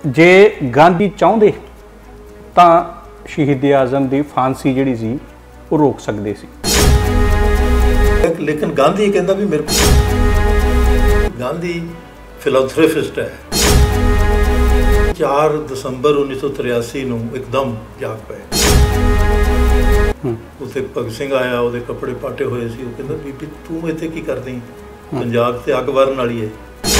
जे गांधी चाहुंदे तां शहीद आजम की फांसी जिहड़ी सी वो रोक सकते सी। लेकिन गांधी कहता भी मेरे गांधी फिलांथ्रोपिस्ट है। 4 दसंबर 1983 ਨੂੰ एकदम जाग पे ਉੱਥੇ ਭਗਤ ਸਿੰਘ ਆਇਆ, ਉਹਦੇ ਕੱਪੜੇ ਪਾਟੇ ਹੋਏ ਸੀ। ਉਹ ਕਹਿੰਦਾ ਬੀਬੀ ਤੂੰ ਇੱਥੇ ਕੀ ਕਰਦੀ, ਪੰਜਾਬ ਤੇ ਅੱਗ ਵਰਨ ਵਾਲੀ ਹੈ।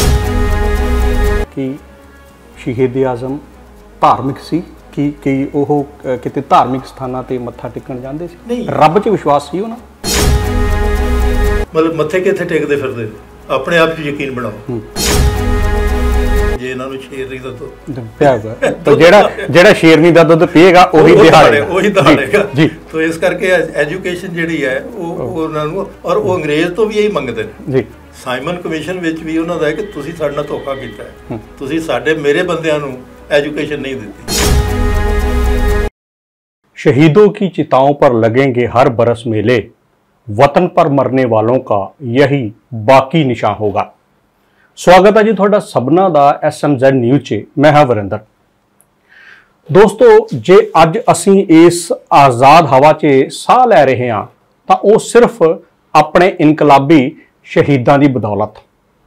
ਕਿ ਸ਼ਹੀਦ ਆਜ਼ਮ ਧਾਰਮਿਕ ਸੀ ਕਿ ਉਹ ਕਿਤੇ ਧਾਰਮਿਕ ਸਥਾਨਾਂ ਤੇ ਮੱਥਾ ਟੇਕਣ ਜਾਂਦੇ ਸੀ, ਰੱਬ 'ਚ ਵਿਸ਼ਵਾਸ ਸੀ ਉਹਨਾਂ। ਮਤਲਬ ਮੱਥੇ ਕਿੱਥੇ ਟੇਕਦੇ ਫਿਰਦੇ, ਆਪਣੇ ਆਪ 'ਚ ਯਕੀਨ ਬਣਾਓ। ਜੇ ਇਹਨਾਂ ਨੂੰ ਸ਼ੇਰਨੀ ਦਾ ਦੁੱਧ ਪਿਆਗਾ ਤਾਂ ਜਿਹੜਾ ਸ਼ੇਰਨੀ ਦਾ ਦੁੱਧ ਪੀਏਗਾ ਉਹੀ ਦਹਾੜੇਗਾ ਜੀ। तो इस करके एजुकेशन जिहड़ी है वो और वो अंग्रेज तो भी यही मंगते हैं जी। साइमन कमीशन विच भी उन्होंने है कि तुसीं साडे नाल धोखा कीता है, तुसीं साडे मेरे बंदियां नूं एजुकेशन नहीं दी। शहीदों की चिताओं पर लगेंगे हर बरस मेले, वतन पर मरने वालों का यही बाकी निशान होगा। स्वागत है जी तुहाडा सबना दा SMZ न्यूज़ 'च। मैं हाँ वरिंदर। दोस्तों, जे अज असी इस आज़ाद हवा 'च साह लै रहे हाँ तो वो सिर्फ अपने इनकलाबी शहीदों की बदौलत।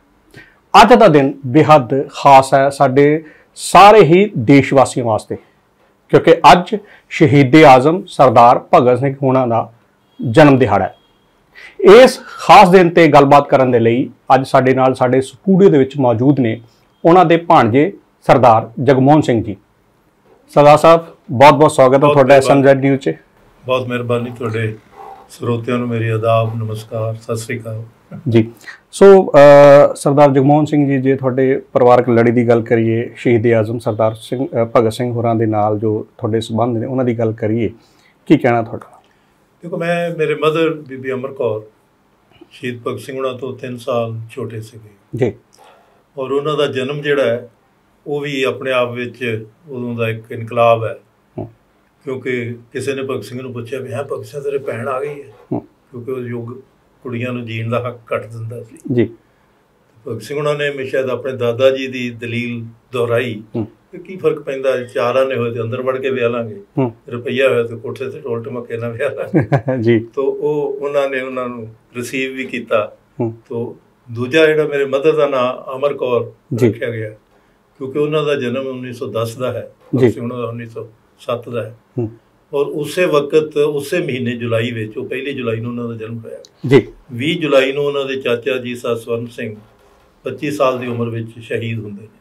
अज का दिन बेहद खास है साडे सारे ही देशवासियों वास्ते, क्योंकि अज शहीद आज़म सरदार भगत सिंह होना का जन्म दिहाड़ा है। इस खास दिन ते गलबात करन दे लई अज साडे नाल साडे स्टूडियो दे विच मौजूद ने उन्हां दे भाणजे सरदार जगमोहन सिंह जी। सरदार साहब बहुत बहुत स्वागत है तुहाडा SMZ न्यूज़ 'च। बहुत मेहरबानी, तुहाडे ਸਰੋਤਿਆਂ ਨੂੰ ਮੇਰੀ ਆਦਾਬ, ਨਮਸਕਾਰ, ਸਤਿ ਸ੍ਰੀ ਅਕਾਲ जी। सो सरदार जगमोहन सिंह जी, जे तुहाडे परिवारक लड़ी की गल करिए, शहीद आज़म सरदार भगत सिंह होरां दे नाल जो तुहाडे संबंध ने उन्हां दी गल करिए, की कहना तुहाडा? देखो, मैं मेरे मदर बीबी अमर कौर शहीद भगत सिंह होरां तो 3 साल छोटे सीगे जी, और उन्हां दा जन्म जिहड़ा है वो भी अपने आप विच उदों दा एक इनकलाब है। क्योंकि किसी ने भगत सिंह नूं पुछया भी है भगत सिंह तेरे भैन आ गई है, क्योंकि उस युग कुड़ियां नूं जीण दा हक घट दिंदा सी जी। भगत सिंह उन्होंने शायद अपने दादा जी की दलील दोहराई कि की फर्क पैंदा, 4 आने होए तो अंदर वड़ के विआह लांगे, रुपया होया तो कोठे ते ढोल ढमके नाल विआह लांगे जी। तो उन्होंने उन्होंने रिसीव भी किया। तो दूजा जिहड़ा मेरे मदर का नाम अमर कौर रखा गया, क्योंकि उन्हों का जन्म 1910 का है, भगत सिंह 1907 का है। और उस वक्त उस महीने जुलाई में, 1 जुलाई को उन्होंने जन्म होया जी। 20 जुलाई को उन्होंने चाचा जी सा स्वर्ण सिंह 25 साल की उम्र में शहीद होंगे ने।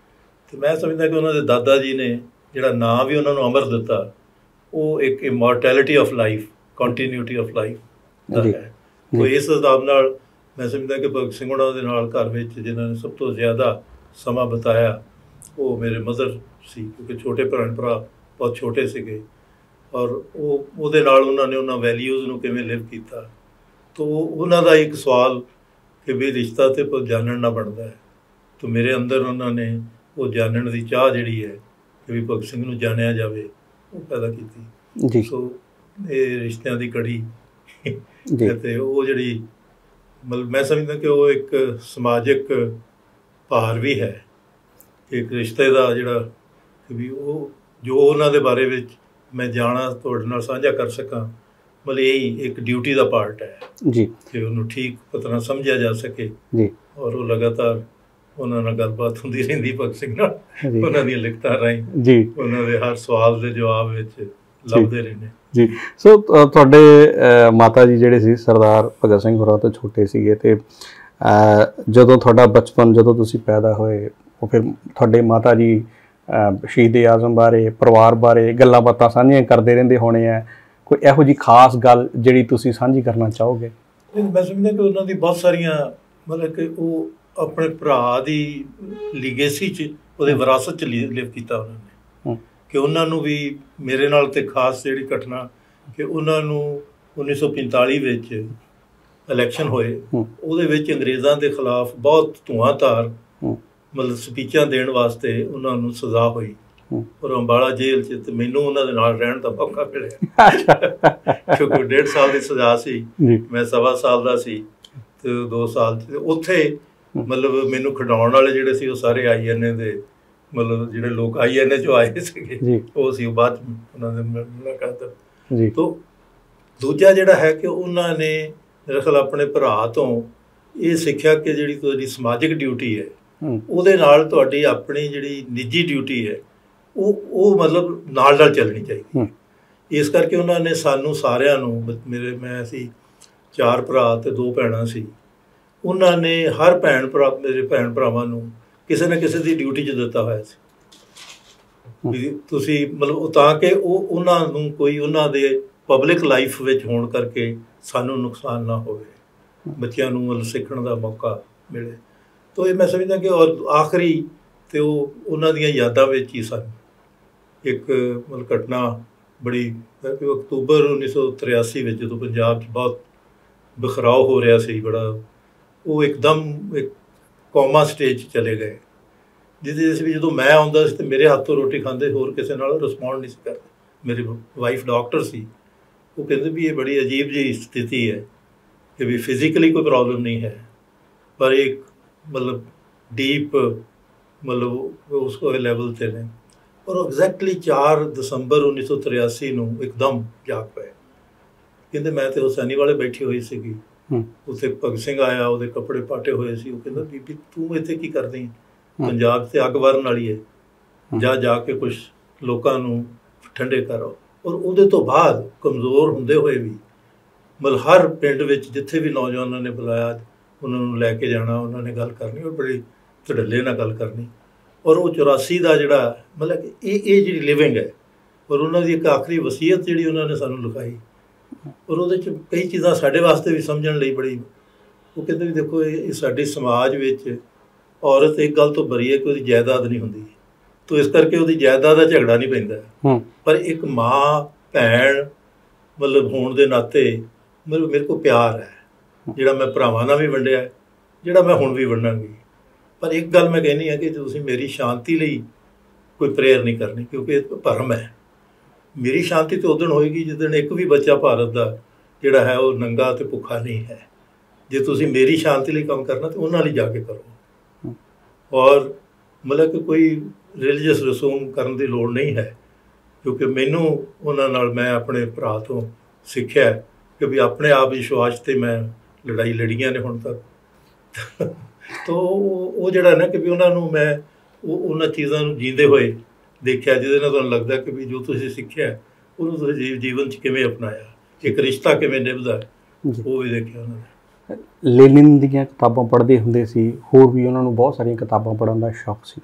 तो मैं समझदा कि उन्होंने दादा जी ने जिहड़ा नाम भी उन्होंने अमर दिता, वो एक immortality of life, continuity of life दा है। तो इस हिसाब नाल मैं समझदा कि भगत सिंह उन्होंने दे नाल घर में जिन्होंने सब तो ज़्यादा समा बिताया वो मेरे मदर सी, क्योंकि छोटे भैन भरा बहुत छोटे सीगे, और ਉਹਦੇ ਨਾਲ ਉਹਨਾਂ ਨੇ ਉਹਨਾਂ ਵੈਲਿਊਜ਼ ਨੂੰ ਕਿਵੇਂ ਲਿਵ ਕੀਤਾ। तो ਉਹਨਾਂ ਦਾ ਇੱਕ ਸਵਾਲ ਕਿ ਵੀ ਰਿਸ਼ਤਾ ਤੇ ਜਾਣਨ ਨਾ ਬਣਦਾ ਹੈ, तो ਮੇਰੇ ਅੰਦਰ ਉਹਨਾਂ ਨੇ ਉਹ ਜਾਣਨ ਦੀ ਚਾਹ ਜਿਹੜੀ ਹੈ ਕਿ ਵੀ ਭਗਤ ਸਿੰਘ ਨੂੰ ਜਾਣਿਆ ਜਾਵੇ, ਉਹ ਪੈਦਾ ਕੀਤੀ ਜੀ। ਸੋ ਇਹ ਰਿਸ਼ਤਿਆਂ ਦੀ ਕੜੀ ਤੇ ਉਹ ਜਿਹੜੀ ਮਤਲਬ ਮੈਂ ਸਮਝਦਾ ਕਿ ਉਹ ਇੱਕ ਸਮਾਜਿਕ ਭਾਰ ਵੀ ਹੈ ਕਿ ਇੱਕ ਰਿਸ਼ਤੇ ਦਾ ਜਿਹੜਾ ਕਿ ਵੀ ਉਹ ਜੋ ਉਹਨਾਂ ਦੇ ਬਾਰੇ ਵਿੱਚ मैं जाना तुहाडे नाल साझा कर सकां, मतलब यही एक ड्यूटी का पार्ट है जी कि उन्होंने ठीक पता समझा जा सके जी। और वो लगातार उन्होंने नाल गलबात हुंदी रहिंदी भगत सिंह नाल, उन्हां दी लिखतां राहीं जी, उन्हां दे हर सवाल दे जवाब विच लभदे रहिंदे जी। सो तुहाडे माता जी जिहड़े सी सरदार भगत सिंह होरां तो छोटे सीगे, ते जदों तुहाडा बचपन जदों तुसीं पैदा होए, वो फिर तुहाडे माता जी शहीद आज़म बारे परिवार बारे गल्लां बातां साझियां करते रहंदे होने हैं, कोई इहो जी खास गल जिहड़ी तुसीं साझी करना चाहोगे? मैं समझदा कि उन्हां दी बहुत सारियां मतलब कि वो अपने भरा दी लीगेसी च ਉਹਦੇ विरासत च लिव कीता उन्होंने, कि उन्हां नूं भी मेरे नाल ते खास जिहड़ी घटना कि उन्हां नूं 1945 ਵਿੱਚ इलैक्शन होए, ਉਹਦੇ ਵਿੱਚ अंग्रेज़ां ਦੇ खिलाफ बहुत धुआंधार मतलब स्पीचां देण वास्ते उन्होंने सज़ा हुई, और अंबाला जेल च मैनू उन्होंने नाल रहण दा मौका मिलिया क्योंकि 1.5 साल की सज़ा सी, मैं 1.25 साल का सी, तो 2 साल उत्थे मतलब मैनू खिडाउण वाले जिहड़े सी वो सारे INA दे ਮਤਲਬ ਜਿਹੜੇ ਲੋਕ INA 'ਚੋਂ ਆਏ ਸੀਗੇ ਉਹ ਸੀ, ਬਾਅਦ ਉਹਨਾਂ ਦੇ ਮੁਲਾਕਾਤ ਜੀ। ਤੋਂ ਦੂਜਾ ਜਿਹੜਾ ਹੈ ਕਿ ਉਹਨਾਂ ਨੇ ਮੇਰੇ ਖਿਆਲ ਆਪਣੇ ਭਰਾ ਤੋਂ ਇਹ ਸਿੱਖਿਆ ਕਿ ਜਿਹੜੀ ਤੁਹਾਡੀ ਸਮਾਜਿਕ ਡਿਊਟੀ ਹੈ ਉਹਦੇ ਨਾਲ ਤੁਹਾਡੀ ਆਪਣੀ ਜਿਹੜੀ ਨਿੱਜੀ ਡਿਊਟੀ ਹੈ ਉਹ ਮਤਲਬ ਨਾਲ ਨਾਲ ਚੱਲਣੀ ਚਾਹੀਦੀ। ਇਸ ਕਰਕੇ ਉਹਨਾਂ ਨੇ ਸਾਨੂੰ ਸਾਰਿਆਂ ਨੂੰ, ਮੈਂ ਅਸੀਂ 4 ਭਰਾ ਅਤੇ 2 ਭੈਣਾਂ ਸੀ, ਉਹਨਾਂ ਨੇ ਹਰ ਮੇਰੇ ਭੈਣ ਭਰਾਵਾਂ ਨੂੰ ਕਿਸੇ ਨਾ ਕਿਸੇ ਦੀ ਡਿਊਟੀ 'ਚ ਦਿੱਤਾ ਹੋਇਆ ਸੀ ਵੀ ਤੁਸੀਂ ਮਤਲਬ ਤਾਂ ਕਿ ਉਹਨਾਂ ਨੂੰ ਕੋਈ ਉਹਨਾਂ ਦੇ ਪਬਲਿਕ ਲਾਈਫ ਵਿੱਚ ਹੋਣ ਕਰਕੇ ਸਾਨੂੰ ਨੁਕਸਾਨ ਨਾ ਹੋਵੇ, ਬੱਚਿਆਂ ਨੂੰ ਮਤਲਬ ਸਿੱਖਣ ਦਾ ਮੌਕਾ ਮਿਲੇ। ਤਾਂ ਇਹ ਮੈਂ ਸਮਝਦਾ ਕਿ ਔਰ ਆਖਰੀ ਅਤੇ ਉਹਨਾਂ ਦੀਆਂ ਯਾਦਾਂ ਵਿੱਚ ਹੀ ਸਨ ਇੱਕ ਮਤਲਬ ਘਟਨਾ ਬੜੀ, ਅਕਤੂਬਰ 1983 ਵਿੱਚ ਜਦੋਂ ਪੰਜਾਬ 'ਚ ਬਹੁਤ ਬਿਖਰਾਓ ਹੋ ਰਿਹਾ ਸੀ ਬੜਾ, ਉਹ ਇੱਕਦਮ ਇੱਕ ਕੌਮਾ ਸਟੇਜ 'ਚ ਚਲੇ ਗਏ, ਜਿਹਦੇ ਵਿੱਚ ਵੀ ਜਦੋਂ ਮੈਂ ਆਉਂਦਾ ਸੀ ਤਾਂ ਮੇਰੇ ਹੱਥੋਂ ਰੋਟੀ ਖਾਂਦੇ, ਹੋਰ ਕਿਸੇ ਨਾਲ ਰਿਸਪੌਂਡ ਨਹੀਂ ਸੀ ਕਰਦੇ। ਮੇਰੀ ਵਾਈਫ ਡਾਕਟਰ ਸੀ, ਉਹ ਕਹਿੰਦੇ ਵੀ ਇਹ ਬੜੀ ਅਜੀਬ ਜਿਹੀ ਸਥਿਤੀ ਹੈ ਕਿ ਵੀ ਫਿਜ਼ੀਕਲੀ ਕੋਈ ਪ੍ਰੋਬਲਮ ਨਹੀਂ ਹੈ ਪਰ ਇੱਕ ਮਤਲਬ ਡੀਪ ਮਤਲਬ ਉਸ ਲੈਵਲ 'ਤੇ ਨੇ। ਔਰ ਐਗਜ਼ੈਕਟਲੀ 4 ਦਸੰਬਰ 1983 ਨੂੰ ਇੱਕਦਮ ਜਾਗ ਪਏ। ਕਹਿੰਦੇ ਮੈਂ ਤਾਂ ਹੁਸੈਨੀ ਵਾਲੇ ਬੈਠੀ ਹੋਈ ਸੀਗੀ, ਉੱਥੇ ਭਗਤ ਸਿੰਘ ਆਇਆ, ਉਹਦੇ ਕੱਪੜੇ ਪਾਟੇ ਹੋਏ ਸੀ। ਉਹ ਕਹਿੰਦਾ ਬੀਬੀ ਤੂੰ ਇੱਥੇ ਕੀ ਕਰਦੀ ਹੈ, ਪੰਜਾਬ 'ਤੇ ਅੱਗ ਵਰਨ ਵਾਲੀ ਹੈ, ਜਾ ਕੇ ਕੁਛ ਲੋਕਾਂ ਨੂੰ ਠੰਡੇ ਕਰੋ। ਔਰ ਉਹਦੇ ਤੋਂ ਬਾਅਦ ਕਮਜ਼ੋਰ ਹੁੰਦੇ ਹੋਏ ਵੀ ਮਤਲਬ ਹਰ ਪਿੰਡ ਵਿੱਚ ਜਿੱਥੇ ਵੀ ਨੌਜਵਾਨਾਂ ਨੇ ਬੁਲਾਇਆ ਉਹਨਾਂ ਨੂੰ ਲੈ ਕੇ ਜਾਣਾ, ਉਹਨਾਂ ਨੇ ਗੱਲ ਕਰਨੀ ਔਰ ਬੜੀ ਧੜੱਲੇ ਨਾਲ ਗੱਲ ਕਰਨੀ। ਔਰ ਉਹ 84 ਦਾ ਜਿਹੜਾ ਮਤਲਬ ਕਿ ਇਹ ਜਿਹੜੀ ਲਿਵਿੰਗ ਹੈ, ਔਰ ਉਹਨਾਂ ਦੀ ਇੱਕ ਆਖਰੀ ਵਸੀਅਤ ਜਿਹੜੀ ਉਹਨਾਂ ਨੇ ਸਾਨੂੰ ਲਿਖਾਈ, ਔਰ ਉਹਦੇ 'ਚ ਕਈ ਚੀਜ਼ਾਂ ਸਾਡੇ ਵਾਸਤੇ ਵੀ ਸਮਝਣ ਲਈ ਬੜੀ, ਉਹ ਕਹਿੰਦੇ ਵੀ ਦੇਖੋ ਇਹ ਸਾਡੇ ਸਮਾਜ ਵਿੱਚ ਔਰਤ ਇੱਕ ਗੱਲ ਤੋਂ ਬਰੀ ਹੈ ਕਿ ਉਹਦੀ ਜਾਇਦਾਦ ਨਹੀਂ ਹੁੰਦੀ, ਤੋ ਇਸ ਕਰਕੇ ਉਹਦੀ ਜਾਇਦਾਦ ਦਾ ਝਗੜਾ ਨਹੀਂ ਪੈਂਦਾ, ਪਰ ਇੱਕ ਮਾਂ ਭੈਣ ਮਤਲਬ ਹੋਣ ਦੇ ਨਾਤੇ ਮਤਲਬ ਮੇਰੇ ਕੋਲ ਪਿਆਰ ਹੈ ਜਿਹੜਾ ਮੈਂ ਭਰਾਵਾਂ ਨਾਲ ਵੀ ਵੰਡਿਆ, ਜਿਹੜਾ ਮੈਂ ਹੁਣ ਵੀ ਵੰਡਾਂਗੀ। ਪਰ ਇੱਕ ਗੱਲ ਮੈਂ ਕਹਿੰਦੀ ਹਾਂ ਕਿ ਤੁਸੀਂ ਮੇਰੀ ਸ਼ਾਂਤੀ ਲਈ ਕੋਈ ਪ੍ਰੇਅਰ ਨਹੀਂ ਕਰਨੀ, ਕਿਉਂਕਿ ਇਹ ਭਰਮ ਹੈ। ਮੇਰੀ ਸ਼ਾਂਤੀ ਤਾਂ ਉਦੋਂ ਹੋਏਗੀ ਜਿੱਦਣ ਇੱਕ ਵੀ ਬੱਚਾ ਭਾਰਤ ਦਾ ਜਿਹੜਾ ਹੈ ਉਹ ਨੰਗਾ ਅਤੇ ਭੁੱਖਾ ਨਹੀਂ ਹੈ। ਜੇ ਤੁਸੀਂ ਮੇਰੀ ਸ਼ਾਂਤੀ ਲਈ ਕੰਮ ਕਰਨਾ ਤਾਂ ਉਹਨਾਂ ਲਈ ਜਾ ਕੇ ਕਰੋ। ਔਰ ਮਤਲਬ ਕਿ ਕੋਈ ਰਿਲੀਜੀਅਸ ਰਸੂਮ ਕਰਨ ਦੀ ਲੋੜ ਨਹੀਂ ਹੈ, ਕਿਉਂਕਿ ਮੈਨੂੰ ਉਹਨਾਂ ਨਾਲ ਮੈਂ ਆਪਣੇ ਭਰਾ ਤੋਂ ਸਿੱਖਿਆ ਕਿ ਵੀ ਆਪਣੇ ਆਪ ਵਿਸ਼ਵਾਸ 'ਤੇ ਮੈਂ ਲੜਾਈ ਲੜੀਆਂ ਨੇ ਹੁਣ ਤੱਕ। ਤਾਂ ਉਹ ਜਿਹੜਾ ਨਾ ਕਿ ਵੀ ਉਹਨਾਂ ਨੂੰ ਮੈਂ ਉਹਨਾਂ ਚੀਜ਼ਾਂ ਨੂੰ ਜੀਂਦੇ ਹੋਏ ਦੇਖਿਆ ਜਿਹਦੇ ਨਾਲ ਤੁਹਾਨੂੰ ਲੱਗਦਾ ਕਿ ਵੀ ਜੋ ਤੁਸੀਂ ਸਿੱਖਿਆ ਉਹਨੂੰ ਤੁਸੀਂ ਜੀਵਨ 'ਚ ਕਿਵੇਂ ਅਪਣਾਇਆ, ਇੱਕ ਰਿਸ਼ਤਾ ਕਿਵੇਂ ਨਿਭਦਾ, ਉਹ ਵੀ ਦੇਖਿਆ ਉਹਨਾਂ ਨੇ। ਲੈਨਿਨ ਦੀਆਂ ਕਿਤਾਬਾਂ ਪੜ੍ਹਦੇ ਹੁੰਦੇ ਸੀ, ਹੋਰ ਵੀ ਉਹਨਾਂ ਨੂੰ ਬਹੁਤ ਸਾਰੀਆਂ ਕਿਤਾਬਾਂ ਪੜ੍ਹਨ ਦਾ ਸ਼ੌਕ ਸੀ।